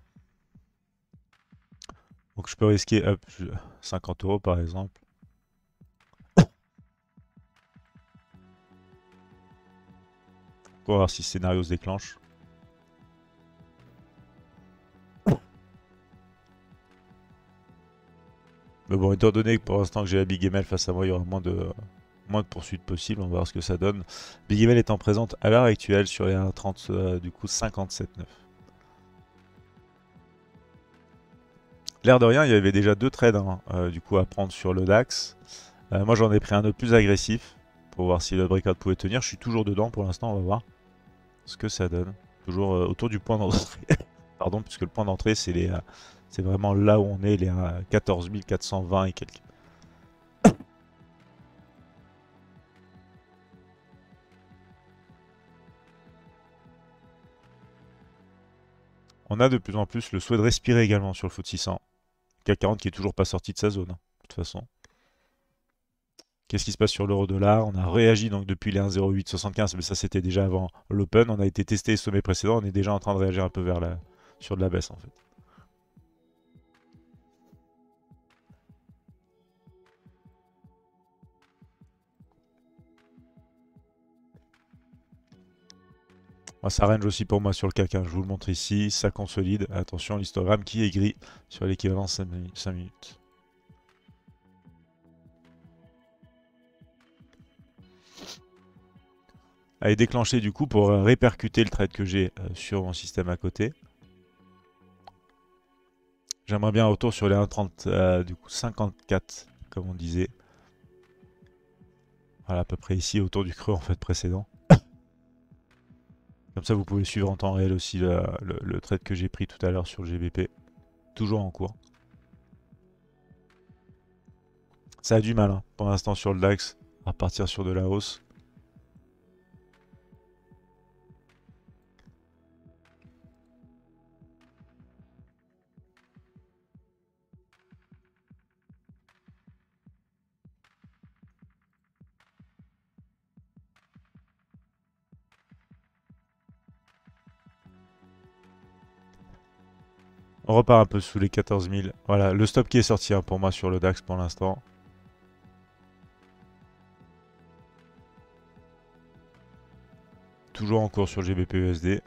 Donc, je peux risquer, hop, cinquante euros par exemple. On va voir si ce scénario se déclenche. Mais bon, étant donné que pour l'instant que j'ai la Big M L face à moi, il y aura moins de, moins de poursuites possibles. On va voir ce que ça donne. Big M L étant présente à l'heure actuelle sur les un trente, euh, du coup cinquante-sept virgule neuf. L'air de rien, il y avait déjà deux trades hein, euh, du coup à prendre sur le DAX. Euh, moi j'en ai pris un autre plus agressif pour voir si le breakout pouvait tenir. Je suis toujours dedans pour l'instant, on va voir ce que ça donne. Toujours euh, autour du point d'entrée. Pardon, puisque le point d'entrée c'est les, euh, c'est vraiment là où on est, les euh, quatorze mille quatre cent vingt et quelques. On a de plus en plus le souhait de respirer également sur le F T S E six cents. C A C quarante qui est toujours pas sorti de sa zone, hein, de toute façon. Qu'est-ce qui se passe sur l'euro-dollar? On a réagi donc depuis les un virgule zéro huit soixante-quinze, mais ça c'était déjà avant l'open. On a été testé les sommets précédents, on est déjà en train de réagir un peu vers la, sur de la baisse en fait. Moi, ça range aussi pour moi sur le C A C, hein. Je vous le montre ici, ça consolide. Attention, l'histogramme qui est gris sur l'équivalent cinq minutes. Elle est déclenchée du coup pour répercuter le trade que j'ai euh, sur mon système à côté. J'aimerais bien un retour sur les un trente, euh, du coup cinquante-quatre, comme on disait. Voilà, à peu près ici, autour du creux en fait précédent. Comme ça, vous pouvez suivre en temps réel aussi le, le, le trade que j'ai pris tout à l'heure sur le G B P. Toujours en cours. Ça a du mal hein, pour l'instant sur le DAX, à partir sur de la hausse. On repart un peu sous les quatorze mille. Voilà, le stop qui est sorti hein, pour moi sur le DAX pour l'instant. Toujours en cours sur le G B P U S D.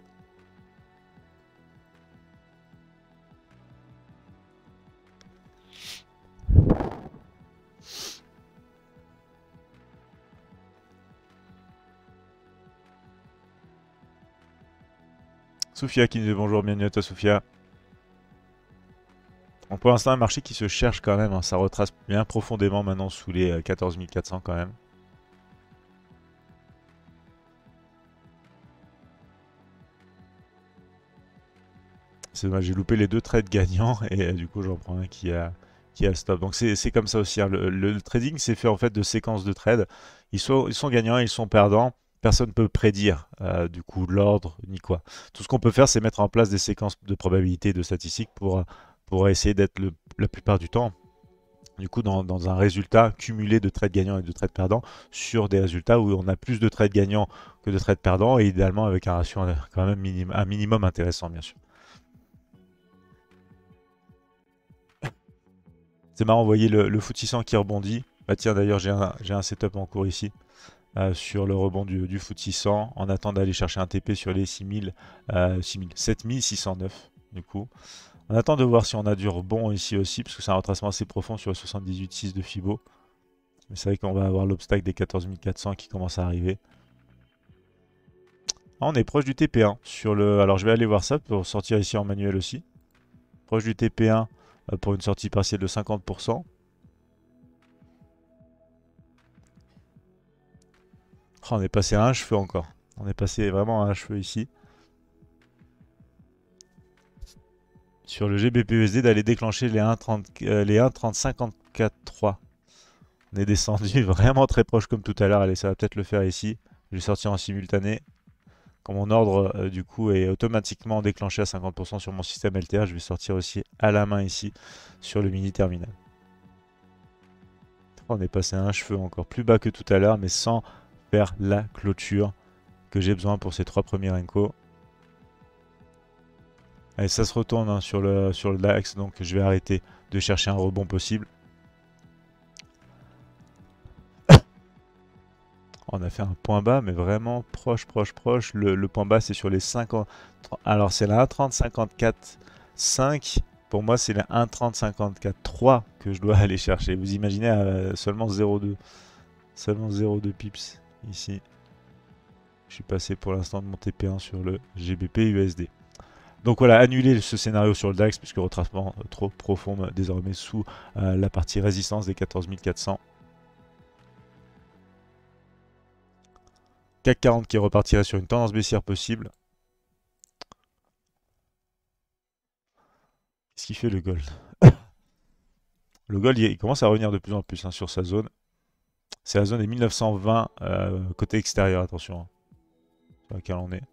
Sophia qui nous dit bonjour, bienvenue à toi Sophia. Donc pour l'instant un marché qui se cherche quand même, hein, ça retrace bien profondément maintenant sous les quatorze mille quatre cents quand même. C'est dommage, j'ai loupé les deux trades gagnants et euh, du coup j'en prends un qui a, qui a le stop. Donc c'est comme ça aussi, hein. le, le trading c'est fait en fait de séquences de trades. Ils sont, ils sont gagnants, ils sont perdants. Personne ne peut prédire euh, du coup l'ordre ni quoi. Tout ce qu'on peut faire c'est mettre en place des séquences de probabilité, de statistiques pour, pour essayer d'être la plupart du temps du coup dans, dans un résultat cumulé de trades gagnants et de trades perdants sur des résultats où on a plus de trades gagnants que de trades perdants et idéalement avec un ratio quand même minim, un minimum intéressant bien sûr. C'est marrant, vous voyez le, le F T S E six cents qui rebondit. Bah tiens, d'ailleurs, j'ai un, un setup en cours ici euh, sur le rebond du, du F T S E six cents. En attendant d'aller chercher un T P sur les six mille, euh, six mille, sept mille six cent neuf. Du coup, on attend de voir si on a du rebond ici aussi, parce que c'est un retracement assez profond sur le soixante-dix-huit virgule six de Fibo. Mais c'est vrai qu'on va avoir l'obstacle des quatorze mille quatre cents qui commence à arriver. Ah, on est proche du T P un. Sur le... Alors je vais aller voir ça pour sortir ici en manuel aussi. Proche du T P un euh, pour une sortie partielle de cinquante pour cent. Oh, on est passé à un cheveu encore. On est passé vraiment à un cheveu ici. Sur le G B P U S D d'aller déclencher les un virgule trente cinquante-quatre trois. On est descendu vraiment très proche comme tout à l'heure. Allez, ça va peut-être le faire ici. Je vais sortir en simultané. Quand mon ordre euh, du coup est automatiquement déclenché à cinquante pour cent sur mon système L T A, je vais sortir aussi à la main ici sur le mini terminal. On est passé à un cheveu encore plus bas que tout à l'heure, mais sans faire la clôture que j'ai besoin pour ces trois premiers Renko. Allez, ça se retourne hein, sur le sur le DAX, donc je vais arrêter de chercher un rebond possible. On a fait un point bas, mais vraiment proche, proche, proche. Le, le point bas, c'est sur les cinquante. Alors, c'est la un virgule trente cinquante-quatre cinq. Pour moi, c'est la un virgule trente cinquante-quatre trois que je dois aller chercher. Vous imaginez euh, seulement zéro virgule deux. Seulement zéro virgule deux pips ici. Je suis passé pour l'instant de mon T P un sur le G B P U S D. Donc voilà, annuler ce scénario sur le DAX, puisque retracement euh, trop profond, euh, désormais sous euh, la partie résistance des quatorze mille quatre cents. C A C quarante qui repartirait sur une tendance baissière possible. Qu'est-ce qu'il fait le gold? Le gold, il commence à revenir de plus en plus hein, sur sa zone. C'est la zone des mille neuf cent vingt euh, côté extérieur, attention, hein, sur laquelle on est.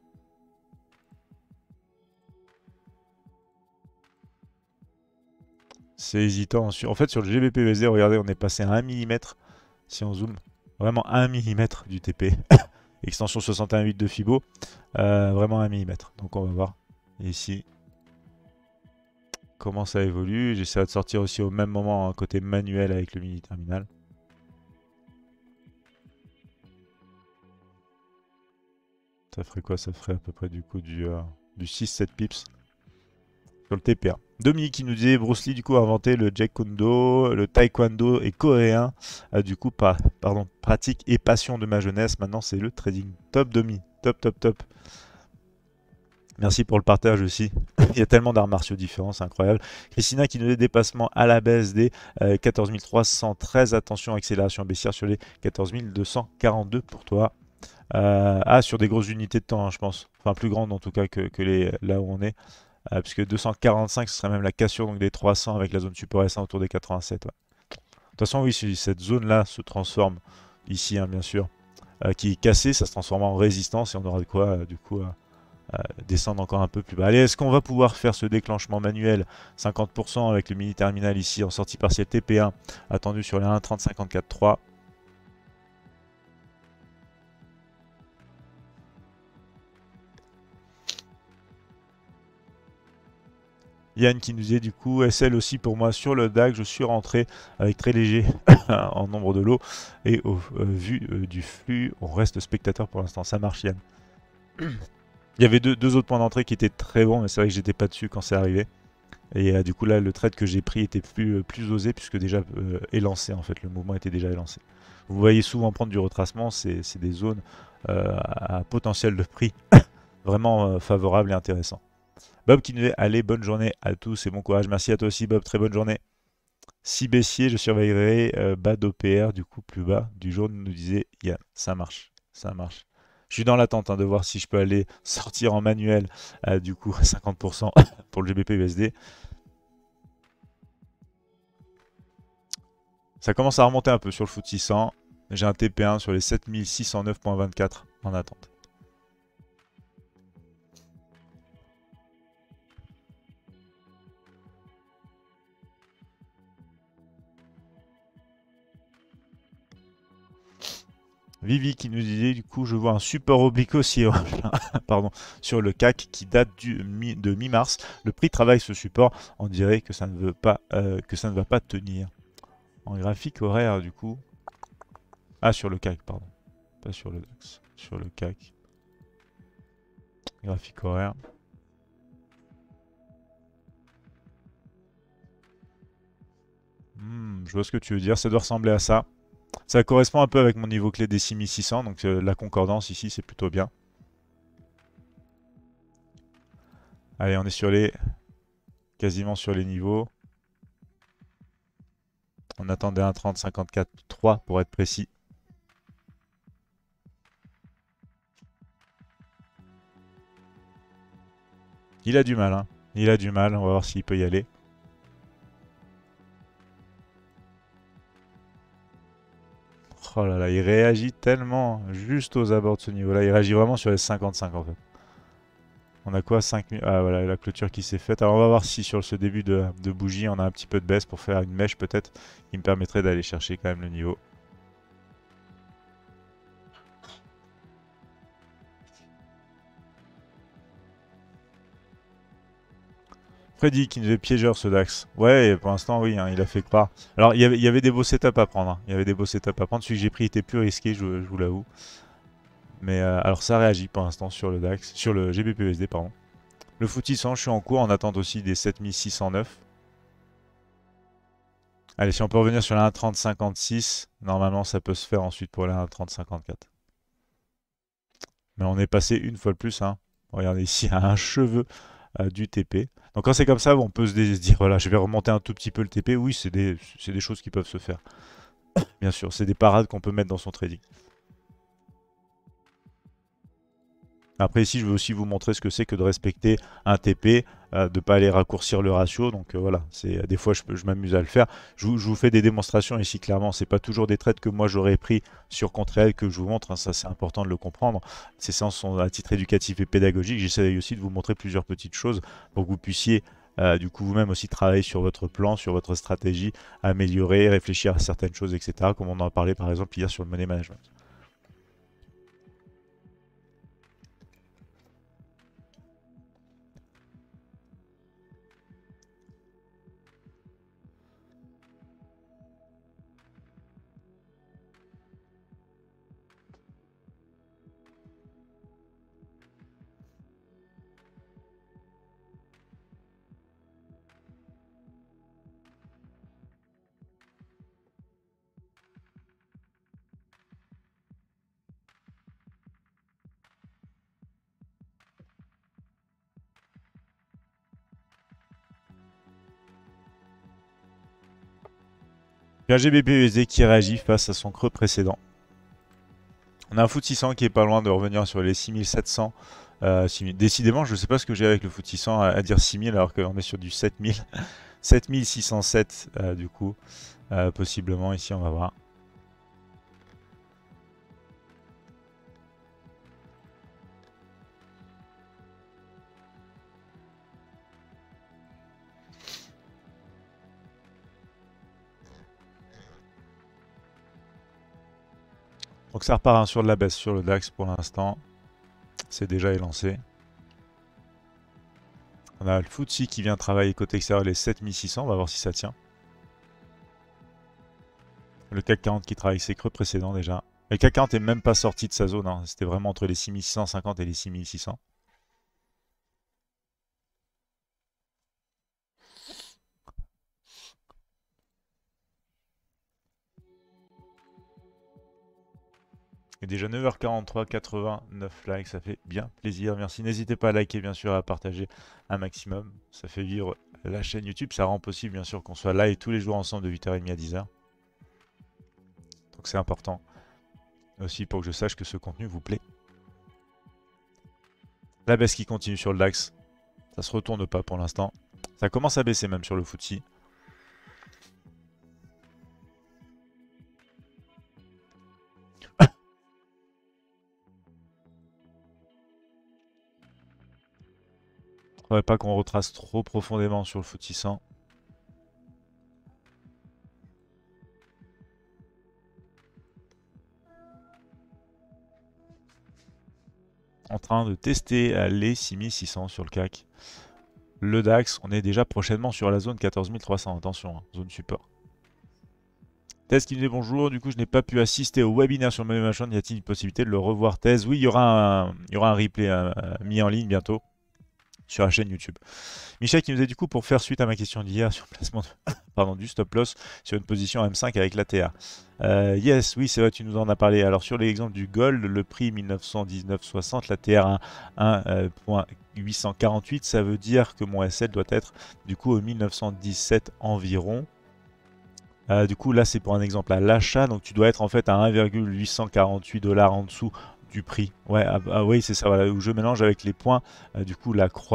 C'est hésitant. En fait, sur le G B P U S D, regardez, on est passé à un millimètre. Si on zoome, vraiment un millimètre du T P. Extension soixante et un virgule huit de Fibo. Euh, vraiment un millimètre. Donc on va voir ici comment ça évolue. J'essaierai de sortir aussi au même moment un côté manuel avec le mini terminal. Ça ferait quoi? Ça ferait à peu près du coup du, euh, du six sept pips sur le T P un. Dominique qui nous disait Bruce Lee du coup a inventé le Jeet Kune Do, le taekwondo est coréen, euh, du coup pas, pardon, pratique et passion de ma jeunesse. Maintenant c'est le trading. Top Domi, top top top. Merci pour le partage aussi. Il y a tellement d'arts martiaux différents, c'est incroyable. Christina qui nous dit dépassement à la baisse des euh, quatorze mille trois cent treize. Attention, accélération baissière sur les quatorze mille deux cent quarante-deux pour toi. Euh, ah, sur des grosses unités de temps, hein, je pense. Enfin, plus grandes en tout cas que, que les, là où on est. Euh, puisque deux cent quarante-cinq, ce serait même la cassure donc des trois cents avec la zone support S un autour des quatre-vingt-sept. Ouais. De toute façon, oui, si cette zone-là se transforme ici, hein, bien sûr, euh, qui est cassée, ça se transforme en résistance et on aura de quoi, euh, du coup, euh, euh, descendre encore un peu plus bas. Allez, est-ce qu'on va pouvoir faire ce déclenchement manuel cinquante pour cent avec le mini terminal ici en sortie partielle T P un attendu sur les un virgule trente cinquante-quatre trois. Yann qui nous disait du coup, S L aussi pour moi sur le D A X, je suis rentré avec très léger en nombre de lots et au euh, vu euh, du flux, on reste spectateur pour l'instant. Ça marche Yann. Il y avait deux, deux autres points d'entrée qui étaient très bons, mais c'est vrai que j'étais pas dessus quand c'est arrivé. Et euh, du coup là, le trade que j'ai pris était plus, euh, plus osé puisque déjà euh, élancé en fait, le mouvement était déjà élancé. Vous voyez souvent prendre du retracement, c'est des zones euh, à potentiel de prix vraiment euh, favorable et intéressant. Bob qui nous dit allez, bonne journée à tous et bon courage. Merci à toi aussi Bob, très bonne journée. Si baissier, je surveillerai euh, bas d'O P R, du coup plus bas du jaune, nous disait Yann. Ça marche, ça marche. Je suis dans l'attente hein, de voir si je peux aller sortir en manuel, euh, du coup cinquante pour cent pour le G B P U S D. Ça commence à remonter un peu sur le F T S E six cents. J'ai un T P un sur les sept mille six cent neuf virgule vingt-quatre en attente. Vivi qui nous disait du coup je vois un super oblique aussi pardon, sur le C A C qui date du, de mi-mars. Le prix travaille ce support, on dirait que ça ne veut pas euh, que ça ne va pas tenir. En graphique horaire du coup. Ah sur le C A C pardon. Pas sur le D A X. Sur le C A C. Graphique horaire. Hmm, je vois ce que tu veux dire, ça doit ressembler à ça. Ça correspond un peu avec mon niveau clé des six mille six cents, donc euh, la concordance ici c'est plutôt bien. Allez, on est sur les... quasiment sur les niveaux. On attendait un trente cinquante-quatre trois pour être précis. Il a du mal, hein. Il a du mal, on va voir s'il peut y aller. Oh là là, il réagit tellement juste aux abords de ce niveau-là. Il réagit vraiment sur les cinquante-cinq en fait. On a quoi cinq minutes. Ah voilà, la clôture qui s'est faite. Alors on va voir si sur ce début de, de bougie, on a un petit peu de baisse pour faire une mèche peut-être qui me permettrait d'aller chercher quand même le niveau. Freddy qui nous est piégeur ce Dax. Ouais, pour l'instant oui, hein, il a fait croire. Alors il y, avait, il y avait des beaux setups à prendre. Hein. Il y avait des beaux setups à prendre. Celui que j'ai pris était plus risqué, je, je vous l'avoue. Mais euh, alors ça réagit pour l'instant sur le Dax, sur le G B P U S D pardon. Le Footy cent, je suis en cours en attente aussi des sept mille six cent neuf. Allez, si on peut revenir sur la un trente cinquante-six, normalement ça peut se faire ensuite pour la un trente cinquante-quatre. Mais on est passé une fois de plus, hein. Regardez ici, à un cheveu euh, du T P. Donc quand c'est comme ça, on peut se dire, voilà, je vais remonter un tout petit peu le T P. Oui, c'est des, c'est des choses qui peuvent se faire. Bien sûr, c'est des parades qu'on peut mettre dans son trading. Après ici, je veux aussi vous montrer ce que c'est que de respecter un T P, euh, de ne pas aller raccourcir le ratio. Donc euh, voilà, c'est des fois je, je m'amuse à le faire. Je vous, je vous fais des démonstrations ici clairement. C'est pas toujours des trades que moi j'aurais pris sur compte réel que je vous montre. Hein, ça c'est important de le comprendre. Ces séances sont à titre éducatif et pédagogique. J'essaie aussi de vous montrer plusieurs petites choses pour que vous puissiez euh, du coup vous-même aussi travailler sur votre plan, sur votre stratégie, améliorer, réfléchir à certaines choses, et cetera. Comme on en parlait par exemple hier sur le money management. Un G B P U S D qui réagit face à son creux précédent. On a un foot six cents qui est pas loin de revenir sur les six mille sept cents. Euh, six mille. Décidément, je ne sais pas ce que j'ai avec le foot six cents à, à dire six mille alors qu'on est sur du sept mille. sept mille six cent sept euh, du coup. Euh, possiblement ici, on va voir. Donc ça repart hein, sur de la baisse sur le DAX pour l'instant. C'est déjà élancé. On a le F T S E qui vient travailler côté extérieur les sept mille six cents. On va voir si ça tient. Le C A C quarante qui travaille ses creux précédents déjà. Le C A C quarante n'est même pas sorti de sa zone. Hein. C'était vraiment entre les six mille six cent cinquante et les six mille six cents. Et déjà neuf heures quarante-trois, quatre-vingt-neuf likes, ça fait bien plaisir. Merci. N'hésitez pas à liker, bien sûr, à partager un maximum. Ça fait vivre la chaîne YouTube. Ça rend possible, bien sûr, qu'on soit live tous les jours ensemble de huit heures trente à dix heures. Donc c'est important. Aussi pour que je sache que ce contenu vous plaît. La baisse qui continue sur le DAX. Ça se retourne pas pour l'instant. Ça commence à baisser même sur le F T S E. Faudrait pas qu'on retrace trop profondément sur le F T S E cent. En train de tester les six mille six cents sur le C A C. Le DAX, on est déjà prochainement sur la zone quatorze mille trois cents. Attention, hein, zone support. Thèse qui nous dit bonjour, du coup je n'ai pas pu assister au webinaire sur le Money Management, y a-t-il une possibilité de le revoir Thèse? Oui, il y aura un, il y aura un replay euh, mis en ligne bientôt sur la chaîne YouTube. Michel qui nous dit du coup pour faire suite à ma question d'hier sur le placement de, pardon, du stop loss sur une position M cinq avec l'A T R. Euh, yes, oui c'est vrai, tu nous en as parlé. Alors sur l'exemple du gold, le prix mille neuf cent dix-neuf virgule soixante, l'A T R un virgule huit cent quarante-huit, ça veut dire que mon S L doit être du coup au mille neuf cent dix-sept environ. Euh, du coup là c'est pour un exemple à l'achat, donc tu dois être en fait à un virgule huit cent quarante-huit dollars en dessous du prix. Ouais, ah, ah oui c'est ça, voilà, où je mélange avec les points, euh, du coup la croix,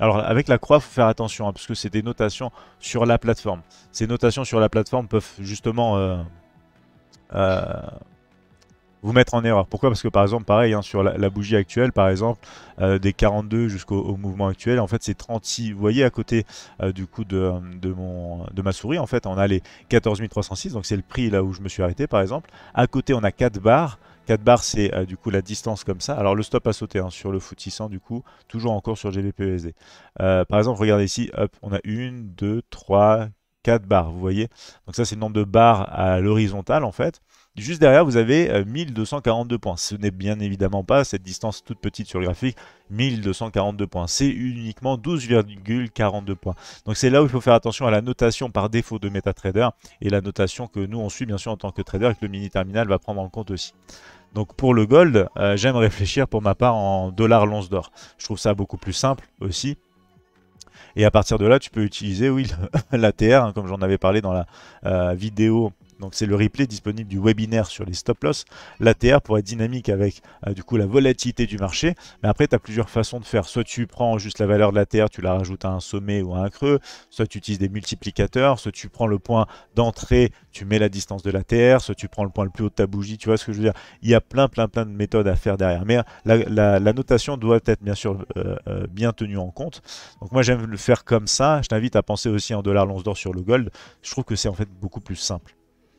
Alors avec la croix, il faut faire attention, hein, parce que c'est des notations sur la plateforme. Ces notations sur la plateforme peuvent justement euh, euh, vous mettre en erreur. Pourquoi? Parce que par exemple, pareil, hein, sur la, la bougie actuelle, par exemple, euh, des quarante-deux jusqu'au au mouvement actuel, en fait c'est trente-six. Vous voyez à côté euh, du coup de, de, mon, de ma souris, en fait, on a les quatorze mille trois cent six, donc c'est le prix là où je me suis arrêté par exemple. À côté, on a quatre barres. quatre barres, c'est euh, du coup la distance comme ça. Alors le stop a sauté hein, sur le foot six cents, du coup, toujours encore sur G B P U S D. Euh, par exemple, regardez ici, hop, on a une, deux, trois, quatre barres, vous voyez. Donc ça, c'est le nombre de barres à l'horizontale en fait. Juste derrière, vous avez euh, mille deux cent quarante-deux points. Ce n'est bien évidemment pas cette distance toute petite sur le graphique, mille deux cent quarante-deux points. C'est uniquement douze virgule quarante-deux points. Donc c'est là où il faut faire attention à la notation par défaut de MetaTrader et la notation que nous on suit bien sûr en tant que trader et que le mini terminal va prendre en compte aussi. Donc pour le gold, euh, j'aime réfléchir pour ma part en dollars l'once d'or. Je trouve ça beaucoup plus simple aussi. Et à partir de là, tu peux utiliser oui, l'A T R, hein, comme j'en avais parlé dans la euh, vidéo. Donc c'est le replay disponible du webinaire sur les stop loss. L'A T R pour être dynamique avec euh, du coup la volatilité du marché. Mais après, tu as plusieurs façons de faire. Soit tu prends juste la valeur de l'A T R, tu la rajoutes à un sommet ou à un creux. Soit tu utilises des multiplicateurs. Soit tu prends le point d'entrée, tu mets la distance de l'A T R. Soit tu prends le point le plus haut de ta bougie. Tu vois ce que je veux dire? Il y a plein, plein, plein de méthodes à faire derrière. Mais la, la, la notation doit être bien sûr euh, euh, bien tenue en compte. Donc moi, j'aime le faire comme ça. Je t'invite à penser aussi en dollars l'once d'or sur le gold. Je trouve que c'est en fait beaucoup plus simple.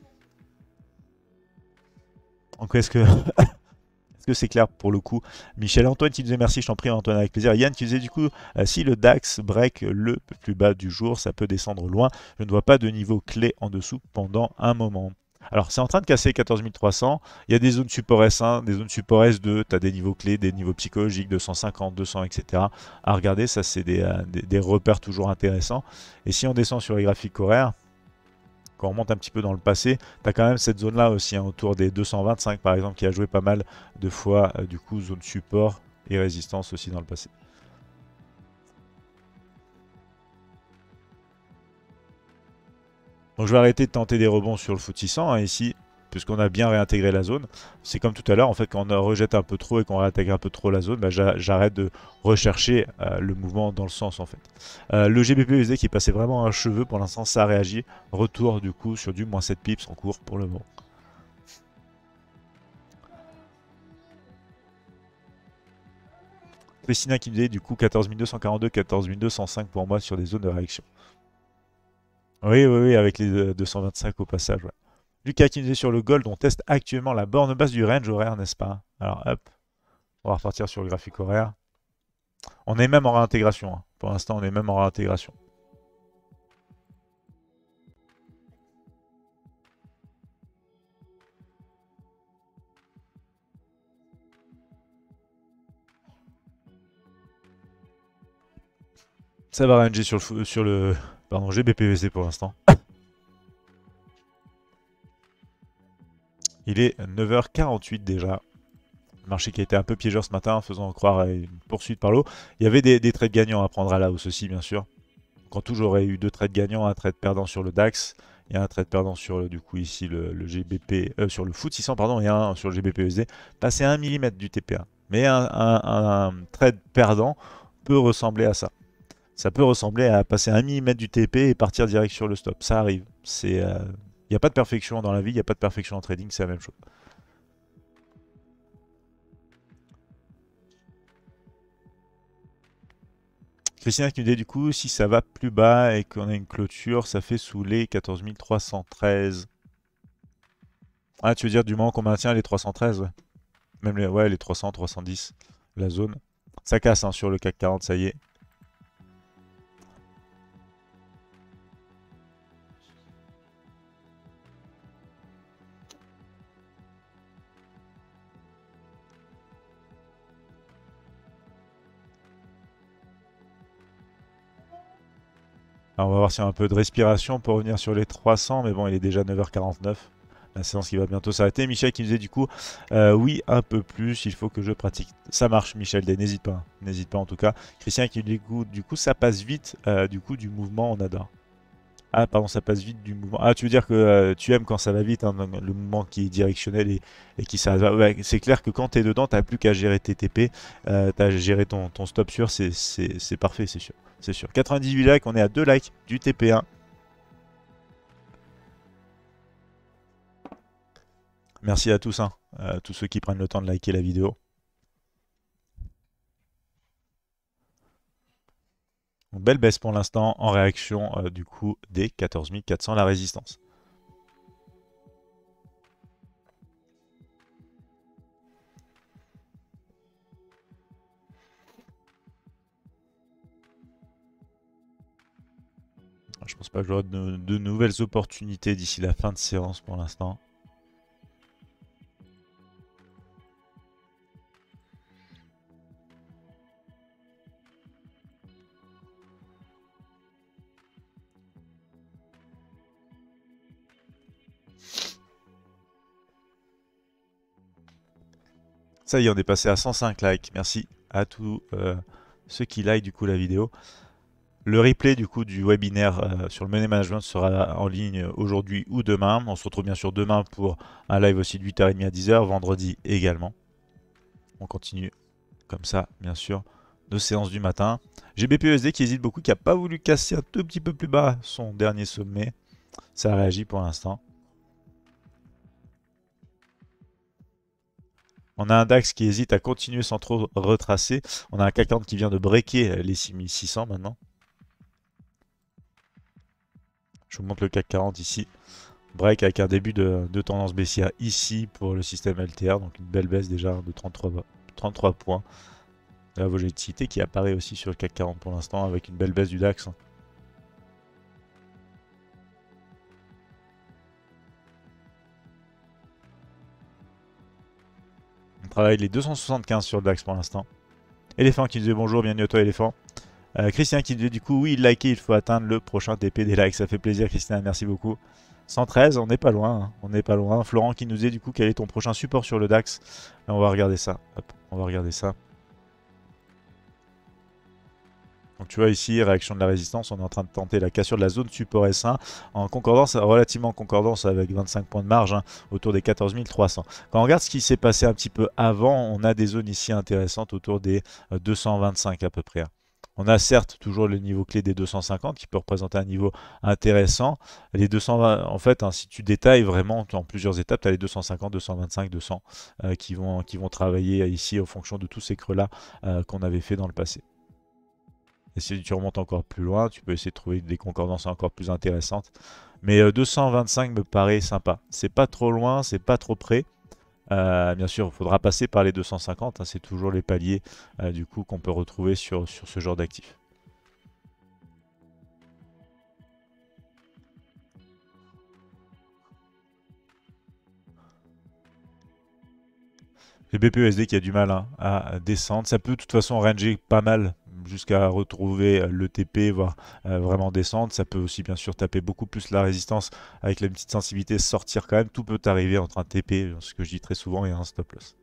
Donc est-ce que est-ce que c'est clair pour le coup? Michel Antoine qui disait merci, je t'en prie Antoine avec plaisir. Yann qui disait du coup euh, si le DAX break le plus bas du jour, ça peut descendre loin. Je ne vois pas de niveau clé en dessous pendant un moment. Alors c'est en train de casser quatorze mille trois cents. Il y a des zones support S un, des zones support S deux. Tu as des niveaux clés, des niveaux psychologiques deux cent cinquante, deux cents, et cetera. À regarder, ça c'est des, euh, des, des repères toujours intéressants. Et si on descend sur les graphiques horaires, quand on remonte un petit peu dans le passé, tu as quand même cette zone-là aussi, hein, autour des deux cent vingt-cinq par exemple, qui a joué pas mal de fois, euh, du coup, zone support et résistance aussi dans le passé. Donc je vais arrêter de tenter des rebonds sur le foot six cents, hein, ici, puisqu'on a bien réintégré la zone. C'est comme tout à l'heure, en fait, quand on rejette un peu trop et qu'on réintègre un peu trop la zone, bah, j'arrête de rechercher euh, le mouvement dans le sens, en fait. Euh, le G B P U S D qui passait vraiment un cheveu, pour l'instant, ça a réagi. Retour, du coup, sur du moins sept pips en cours pour le moment. Christina qui me disait, du coup, quatorze mille deux cent quarante-deux, quatorze mille deux cent cinq pour moi sur des zones de réaction. Oui, oui, oui, avec les deux cent vingt-cinq au passage, ouais. Lucas qui nous dit sur le gold, on teste actuellement la borne basse du range horaire, n'est-ce pas? Alors hop, on va repartir sur le graphique horaire. On est même en réintégration, hein. Pour l'instant on est même en réintégration. Ça va ranger sur le, sur le pardon, G B P U S D pour l'instant. Il est neuf heures quarante-huit déjà. Le marché qui a été un peu piégeur ce matin, faisant croire à une poursuite par l'eau. Il y avait des, des trades gagnants à prendre à la hausse aussi, bien sûr. En tout, j'aurais eu deux trades gagnants, un trade perdant sur le DAX et un trade perdant sur le, du coup ici le, le G B P, euh, sur le foot six cents pardon, et un sur le G B P U S D. Passer à un millimètre du T P A. Mais un, un, un trade perdant peut ressembler à ça. Ça peut ressembler à passer à un millimètre du T P et partir direct sur le stop. Ça arrive. Il euh, n'y a pas de perfection dans la vie, il n'y a pas de perfection en trading, c'est la même chose. Christina qui nous dit du coup, si ça va plus bas et qu'on a une clôture, ça fait sous les quatorze mille trois cent treize. Ah, tu veux dire du moment qu'on maintient les trois cent treize, ouais. Même les, ouais, les trois cents, trois cent dix, la zone. Ça casse hein, sur le C A C quarante, ça y est. Alors on va voir s'il y a un peu de respiration pour revenir sur les trois cents, mais bon, il est déjà neuf heures quarante-neuf. La séance qui va bientôt s'arrêter. Michel qui nous disait du coup, euh, oui, un peu plus, il faut que je pratique. Ça marche, Michel, n'hésite pas, n'hésite pas en tout cas. Christian qui nous dit, du coup, du coup ça passe vite, euh, du coup, du mouvement, on adore. Ah, pardon, ça passe vite du mouvement. Ah, tu veux dire que euh, tu aimes quand ça va vite, hein, donc le mouvement qui est directionnel et, et qui s'arrête. Ouais, c'est clair que quand tu es dedans, tu plus qu'à gérer tes T P, euh, tu as géré ton, ton stop sur, c'est c'est- c'est parfait, c'est sûr. C'est sûr. quatre-vingt-dix-huit likes, on est à deux likes du T P un. Merci à tous, hein, à tous ceux qui prennent le temps de liker la vidéo. Donc, belle baisse pour l'instant en réaction euh, du coup des quatorze mille quatre cents la résistance. Je pense pas que j'aurai de, de nouvelles opportunités d'ici la fin de séance pour l'instant. Ça y est, on est passé à cent cinq likes. Merci à tous euh, ceux qui like du coup la vidéo. Le replay du coup du webinaire euh, sur le money management sera en ligne aujourd'hui ou demain. On se retrouve bien sûr demain pour un live aussi de huit heures trente à dix heures, vendredi également. On continue comme ça, bien sûr, nos séances du matin. G B P U S D qui hésite beaucoup, qui n'a pas voulu casser un tout petit peu plus bas son dernier sommet. Ça réagit pour l'instant. On a un DAX qui hésite à continuer sans trop retracer. On a un C A C quarante qui vient de breaker les six mille six cents maintenant. Je vous montre le C A C quarante ici. Break avec un début de, de tendance baissière ici pour le système L T R. Donc une belle baisse déjà de trente-trois, trente-trois points. La volatilité qui apparaît aussi sur le C A C quarante pour l'instant avec une belle baisse du DAX. On travaille les deux cent soixante-quinze sur le DAX pour l'instant. Éléphant qui disait bonjour, bienvenue à toi Éléphant. Euh, Christian qui disait du coup oui, liker, il faut atteindre le prochain T P des likes. Ça fait plaisir Christian, merci beaucoup. cent treize, on n'est pas loin, hein. On n'est pas loin. Florent qui nous disait du coup quel est ton prochain support sur le DAX. On va regarder ça. Hop, on va regarder ça. Donc tu vois ici, réaction de la résistance, on est en train de tenter la cassure de la zone support S un en concordance, relativement en concordance avec vingt-cinq points de marge, hein, autour des quatorze mille trois cents. Quand on regarde ce qui s'est passé un petit peu avant, on a des zones ici intéressantes autour des deux cent vingt-cinq à peu près. On a certes toujours le niveau clé des deux cent cinquante qui peut représenter un niveau intéressant. Les deux cent vingt, en fait, hein, si tu détailles vraiment en plusieurs étapes, tu as les deux cent cinquante, deux cent vingt-cinq, deux cents euh, qui, vont, qui vont travailler ici en fonction de tous ces creux-là euh, qu'on avait fait dans le passé. Et si tu remontes encore plus loin, tu peux essayer de trouver des concordances encore plus intéressantes. Mais euh, deux cent vingt-cinq me paraît sympa. C'est pas trop loin, c'est pas trop près. Euh, bien sûr, il faudra passer par les deux cent cinquante. Hein, c'est toujours les paliers euh, du coup qu'on peut retrouver sur, sur ce genre d'actifs. Le B P U S D qui a du mal hein, à descendre. Ça peut de toute façon ranger pas mal jusqu'à retrouver le T P, voire euh, vraiment descendre. Ça peut aussi bien sûr taper beaucoup plus la résistance avec la petite sensibilité, sortir quand même. Tout peut arriver entre un T P, ce que je dis très souvent, et un stop loss.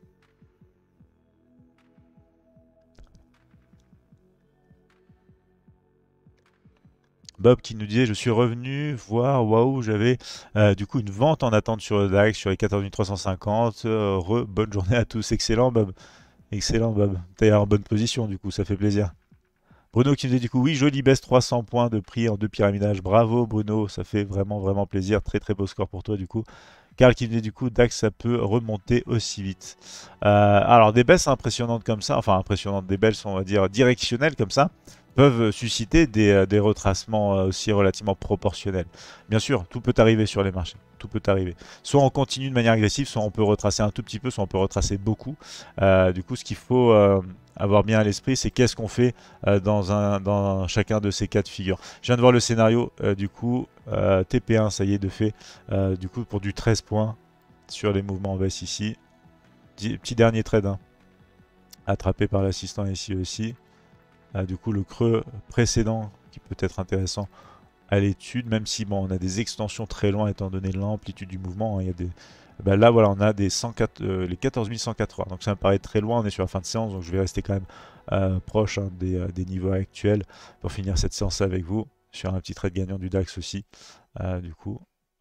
Bob qui nous disait je suis revenu voir, waouh, j'avais euh, du coup une vente en attente sur le DAX sur les quatorze mille trois cent cinquante. Euh, re, bonne journée à tous, excellent Bob, excellent Bob. T'es en bonne position du coup, ça fait plaisir. Bruno qui nous dit du coup oui, jolie baisse trois cents points de prix en deux pyramidages. Bravo Bruno, ça fait vraiment vraiment plaisir. Très très beau score pour toi du coup. Karl qui nous dit du coup DAX ça peut remonter aussi vite. Euh, alors des baisses impressionnantes comme ça, enfin impressionnantes, des baisses on va dire directionnelles comme ça, peuvent susciter des, des retracements aussi relativement proportionnels. Bien sûr, tout peut arriver sur les marchés. Tout peut arriver. Soit on continue de manière agressive, soit on peut retracer un tout petit peu, soit on peut retracer beaucoup. Euh, du coup, ce qu'il faut euh, avoir bien à l'esprit, c'est qu'est-ce qu'on fait euh, dans, un, dans chacun de ces cas de figure. Je viens de voir le scénario, euh, du coup, euh, T P un, ça y est, de fait, euh, du coup, pour du treize points sur les mouvements en baisse ici. Petit dernier trade, hein, attrapé par l'assistant ici aussi. Euh, du coup, le creux précédent qui peut être intéressant à l'étude, même si bon, on a des extensions très loin étant donné l'amplitude du mouvement. Hein, il y a des... ben là, voilà, on a des cent quatre, euh, les quatorze mille cent quatre-vingts. Donc ça me paraît très loin, on est sur la fin de séance, donc je vais rester quand même euh, proche hein, des, euh, des niveaux actuels pour finir cette séance avec vous. sur un petit trade gagnant du DAX aussi, euh, du coup,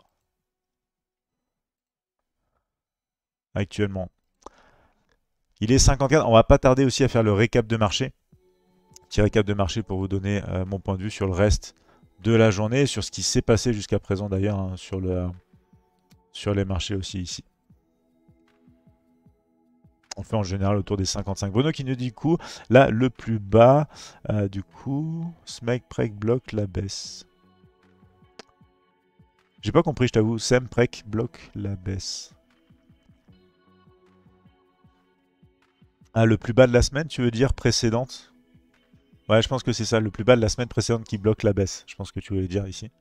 actuellement. Il est cinquante-quatre, on va pas tarder aussi à faire le récap de marché. Petit récap de marché pour vous donner euh, mon point de vue sur le reste de la journée, sur ce qui s'est passé jusqu'à présent d'ailleurs, hein, sur, le, sur les marchés aussi ici. On fait en général autour des cinquante-cinq. Bruno qui nous dit du coup, là le plus bas, euh, du coup, Smeg Prek bloque la baisse. J'ai pas compris, je t'avoue. Sem Prek bloque la baisse. Ah, le plus bas de la semaine, tu veux dire précédente? Ouais, je pense que c'est ça, le plus bas de la semaine précédente qui bloque la baisse. Je pense que tu voulais dire ici.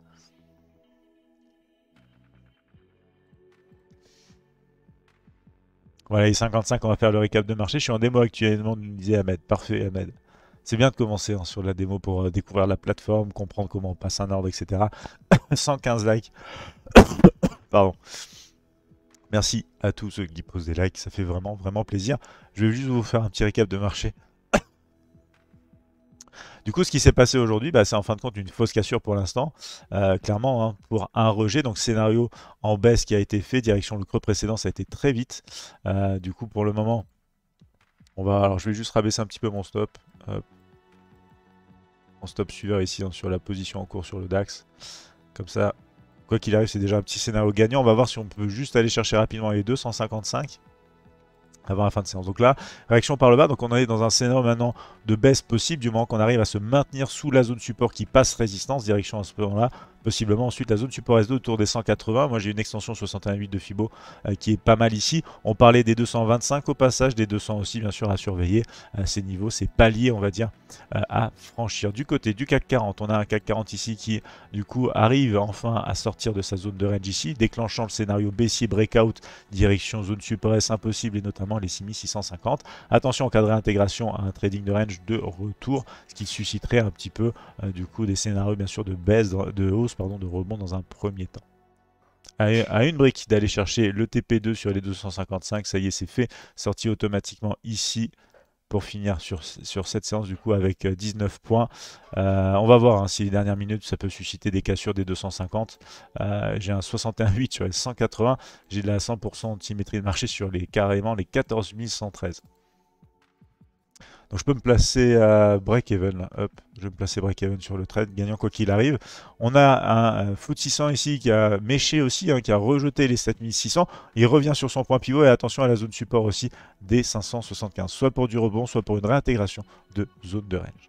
Voilà, les cinquante-cinq, on va faire le récap de marché. Je suis en démo actuellement, nous disait Ahmed. Parfait, Ahmed. C'est bien de commencer hein, sur la démo pour euh, découvrir la plateforme, comprendre comment on passe un ordre, et cetera. cent quinze likes. Pardon. Merci à tous ceux qui posent des likes, ça fait vraiment, vraiment plaisir. Je vais juste vous faire un petit récap de marché. Du coup, ce qui s'est passé aujourd'hui, bah, c'est en fin de compte une fausse cassure pour l'instant, euh, clairement, hein, pour un rejet. Donc, scénario en baisse qui a été fait, direction le creux précédent, ça a été très vite. Euh, du coup, pour le moment, on va. Alors, je vais juste rabaisser un petit peu mon stop. Hop. Mon stop suiveur ici hein, sur la position en cours sur le DAX. Comme ça, quoi qu'il arrive, c'est déjà un petit scénario gagnant. On va voir si on peut juste aller chercher rapidement les deux cent cinquante-cinq. Avant la fin de séance. Donc là, réaction par le bas. Donc on est dans un scénario maintenant de baisse possible du moment qu'on arrive à se maintenir sous la zone support qui passe résistance, direction à ce moment-là. Possiblement ensuite la zone support S deux autour des cent quatre-vingts. Moi j'ai une extension soixante et un virgule huit de Fibo euh, qui est pas mal ici. On parlait des deux cent vingt-cinq au passage, des deux cents aussi bien sûr à surveiller. Euh, ces niveaux, ces paliers on va dire euh, à franchir. Du côté du C A C quarante, on a un C A C quarante ici qui du coup arrive enfin à sortir de sa zone de range ici, déclenchant le scénario baissier breakout direction zone support S impossible et notamment les six mille six cent cinquante. Attention en cas de réintégration à un trading de range de retour, ce qui susciterait un petit peu euh, du coup des scénarios bien sûr de baisse, de hausse, pardon, de rebond dans un premier temps. À, à une brique d'aller chercher le T P deux sur les deux cent cinquante-cinq, ça y est c'est fait, sorti automatiquement ici pour finir sur, sur cette séance du coup avec dix-neuf points. Euh, on va voir hein, si les dernières minutes ça peut susciter des cassures des deux cent cinquante. Euh, j'ai un soixante et un virgule huit sur les cent quatre-vingts. J'ai de la cent pour cent de symétrie de marché sur les carrément les quatorze mille cent treize. Donc je peux me placer à break-even, là. Hop, je vais me placer break-even sur le trade, gagnant quoi qu'il arrive. On a un, un F T S E six cents ici qui a méché aussi, hein, qui a rejeté les sept mille six cents. Il revient sur son point pivot et attention à la zone support aussi des cinq cent soixante-quinze, soit pour du rebond, soit pour une réintégration de zone de range.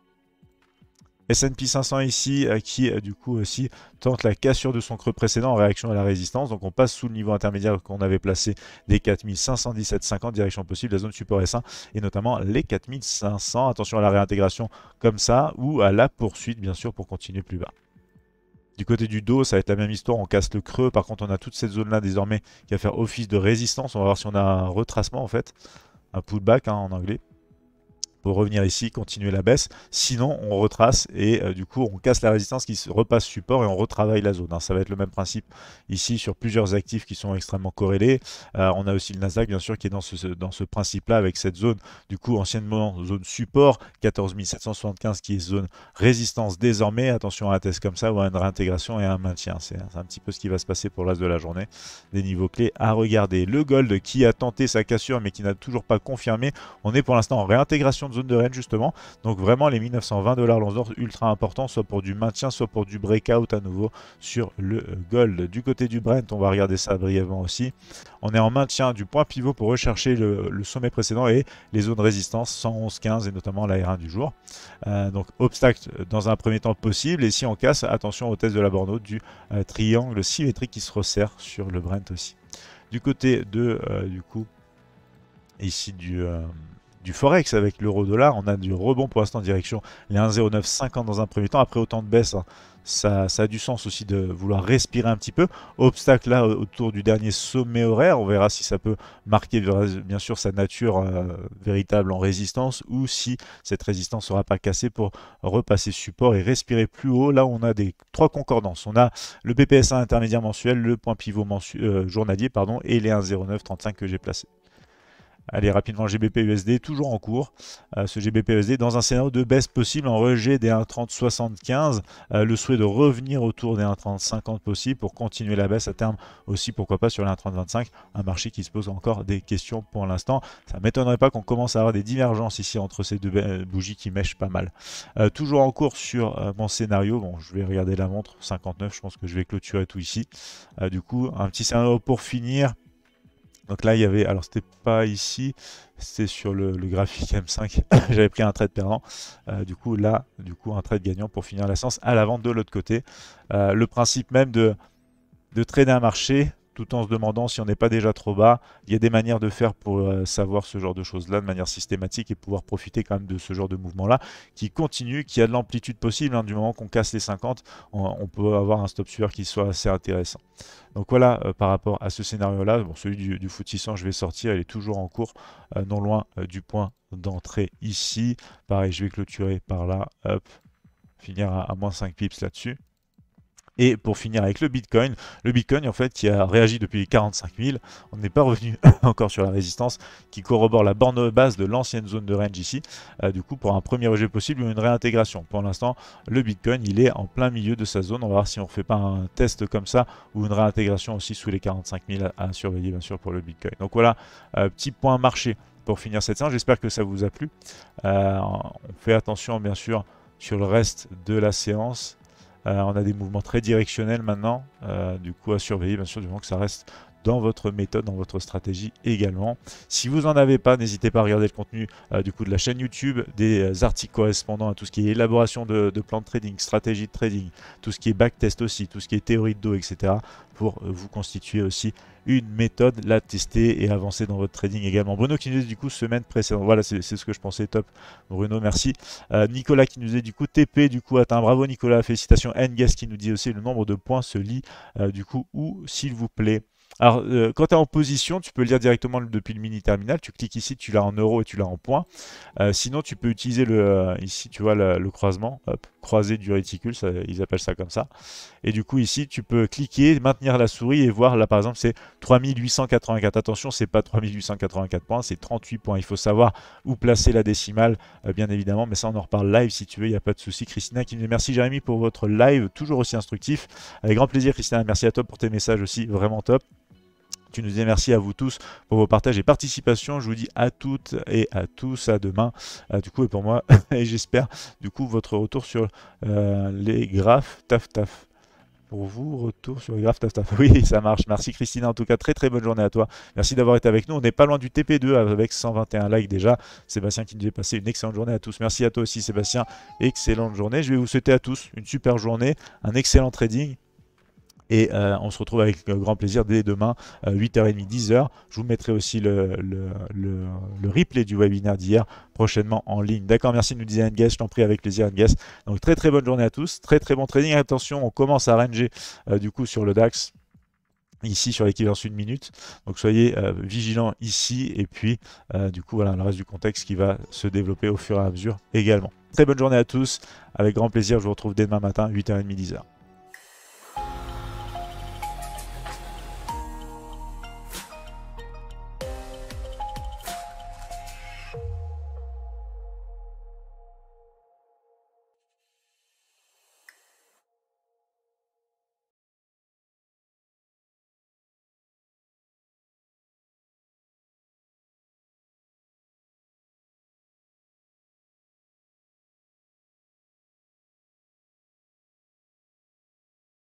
S and P cinq cents ici euh, qui euh, du coup aussi tente la cassure de son creux précédent en réaction à la résistance. Donc on passe sous le niveau intermédiaire qu'on avait placé des quatre mille cinq cent dix-sept virgule cinquante, direction possible, la zone support S un et notamment les quatre mille cinq cents. Attention à la réintégration comme ça ou à la poursuite bien sûr pour continuer plus bas. Du côté du dos, ça va être la même histoire, on casse le creux. Par contre, on a toute cette zone-là désormais qui va faire office de résistance. On va voir si on a un retracement en fait, un pullback hein, en anglais. Pour revenir ici, continuer la baisse. Sinon, on retrace et euh, du coup, on casse la résistance qui se repasse support et on retravaille la zone. Hein. Ça va être le même principe ici sur plusieurs actifs qui sont extrêmement corrélés. Euh, on a aussi le Nasdaq, bien sûr, qui est dans ce, dans ce principe-là avec cette zone, du coup, anciennement zone support, quatorze mille sept cent soixante-quinze qui est zone résistance désormais. Attention à un test comme ça ou à une réintégration et à un maintien. C'est un petit peu ce qui va se passer pour le reste de la journée. Des niveaux clés à regarder. Le gold qui a tenté sa cassure mais qui n'a toujours pas confirmé. On est pour l'instant en réintégration de zone de range justement, donc vraiment les mille neuf cent vingt dollars l'once d'or ultra important, soit pour du maintien, soit pour du breakout à nouveau sur le gold. Du côté du Brent, on va regarder ça brièvement aussi. On est en maintien du point pivot pour rechercher le, le sommet précédent et les zones résistance cent onze quinze et notamment la R un du jour. Euh, donc obstacle dans un premier temps possible et si on casse, attention au test de la borne haute du euh, triangle symétrique qui se resserre sur le Brent aussi. Du côté de euh, du coup ici du euh, du Forex avec l'euro-dollar, on a du rebond pour l'instant en direction les un virgule zéro neuf cinquante dans un premier temps. Après autant de baisse, hein, ça, ça a du sens aussi de vouloir respirer un petit peu. Obstacle là autour du dernier sommet horaire, on verra si ça peut marquer bien sûr sa nature euh, véritable en résistance ou si cette résistance ne sera pas cassée pour repasser support et respirer plus haut. Là on a des trois concordances, on a le P P S un intermédiaire mensuel, le point pivot mensuel, euh, journalier pardon, et les un virgule zéro neuf trente-cinq que j'ai placés. Allez, rapidement, G B P U S D, toujours en cours. Euh, ce G B P U S D dans un scénario de baisse possible en rejet des un virgule trente soixante-quinze. Euh, le souhait de revenir autour des un virgule trente cinquante possible pour continuer la baisse à terme aussi, pourquoi pas sur les un virgule trente vingt-cinq. Un marché qui se pose encore des questions pour l'instant. Ça ne m'étonnerait pas qu'on commence à avoir des divergences ici entre ces deux bougies qui mèchent pas mal. Euh, toujours en cours sur euh, mon scénario. Bon, je vais regarder la montre, cinquante-neuf. Je pense que je vais clôturer tout ici. Euh, du coup, un petit scénario pour finir. Donc là, il y avait, alors c'était pas ici, c'était sur le, le graphique M cinq, j'avais pris un trade perdant. Euh, du coup, là, du coup, un trade gagnant pour finir la séance à la vente de l'autre côté. Euh, le principe même de, de trader un marché, tout en se demandant si on n'est pas déjà trop bas. Il y a des manières de faire pour euh, savoir ce genre de choses-là de manière systématique et pouvoir profiter quand même de ce genre de mouvement-là qui continue, qui a de l'amplitude possible. Hein, du moment qu'on casse les cinquante, on, on peut avoir un stop suiveur qui soit assez intéressant. Donc voilà, euh, par rapport à ce scénario-là, bon, celui du, du F T S E six cents, je vais sortir, il est toujours en cours, euh, non loin euh, du point d'entrée ici. Pareil, je vais clôturer par là, hop, finir à, à moins cinq pips là-dessus. Et pour finir avec le Bitcoin, le Bitcoin en fait qui a réagi depuis quarante-cinq mille, on n'est pas revenu encore sur la résistance, qui corrobore la borne basse de l'ancienne zone de range ici, euh, du coup pour un premier rejet possible ou une réintégration. Pour l'instant, le Bitcoin il est en plein milieu de sa zone, on va voir si on ne refait pas un test comme ça, ou une réintégration aussi sous les quarante-cinq mille à, à surveiller bien sûr pour le Bitcoin. Donc voilà, euh, petit point marché pour finir cette séance, j'espère que ça vous a plu. Euh, on fait attention bien sûr sur le reste de la séance. Euh, on a des mouvements très directionnels maintenant, euh, du coup à surveiller bien sûr du moment que ça reste dans votre méthode, dans votre stratégie également. Si vous n'en avez pas, n'hésitez pas à regarder le contenu euh, du coup de la chaîne YouTube, des articles correspondants à tout ce qui est élaboration de, de plans de trading, stratégie de trading, tout ce qui est backtest aussi, tout ce qui est théorie de dos, et cetera pour euh, vous constituer aussi une méthode, la tester et avancer dans votre trading également. Bruno qui nous dit du coup semaine précédente, voilà c'est ce que je pensais, top Bruno, merci. Euh, Nicolas qui nous dit du coup T P du coup atteint, bravo Nicolas, félicitations. Nguest qui nous dit aussi le nombre de points se lit euh, du coup où s'il vous plaît. Alors, euh, quand tu es en position, tu peux le lire directement depuis le mini terminal. Tu cliques ici, tu l'as en euros et tu l'as en points. Euh, sinon, tu peux utiliser le, euh, ici, tu vois, le, le croisement, hop, croisé du réticule, ça, ils appellent ça comme ça. Et du coup, ici, tu peux cliquer, maintenir la souris et voir, là, par exemple, c'est trois mille huit cent quatre-vingt-quatre. Attention, c'est pas trois mille huit cent quatre-vingt-quatre points, c'est trente-huit points. Il faut savoir où placer la décimale, euh, bien évidemment, mais ça, on en reparle live si tu veux, il n'y a pas de souci. Christina qui me dit merci Jérémy pour votre live, toujours aussi instructif. Avec grand plaisir, Christina, merci à toi pour tes messages aussi, vraiment top. Tu nous dis merci à vous tous pour vos partages et participations. Je vous dis à toutes et à tous à demain. Euh, du coup, et pour moi, et j'espère du coup votre retour sur euh, les graphes taf taf. Pour vous, retour sur les graphes taf taf. Oui, ça marche. Merci Christina. En tout cas, très très bonne journée à toi. Merci d'avoir été avec nous. On n'est pas loin du T P deux avec cent vingt et un likes déjà. Sébastien qui nous dit passer une excellente journée à tous. Merci à toi aussi Sébastien. Excellente journée. Je vais vous souhaiter à tous une super journée, un excellent trading. Et euh, on se retrouve avec grand plaisir dès demain, euh, huit heures trente, dix heures. Je vous mettrai aussi le, le, le, le replay du webinaire d'hier prochainement en ligne. D'accord, merci de nous dire Nguest, je t'en prie avec plaisir Nguest. Donc très très bonne journée à tous, très très bon trading. Attention, on commence à ranger euh, du coup sur le DAX. Ici sur l'équivalence une minute, donc soyez euh, vigilants ici et puis euh, du coup voilà le reste du contexte qui va se développer au fur et à mesure également. Très bonne journée à tous, avec grand plaisir, je vous retrouve dès demain matin huit heures trente, dix heures.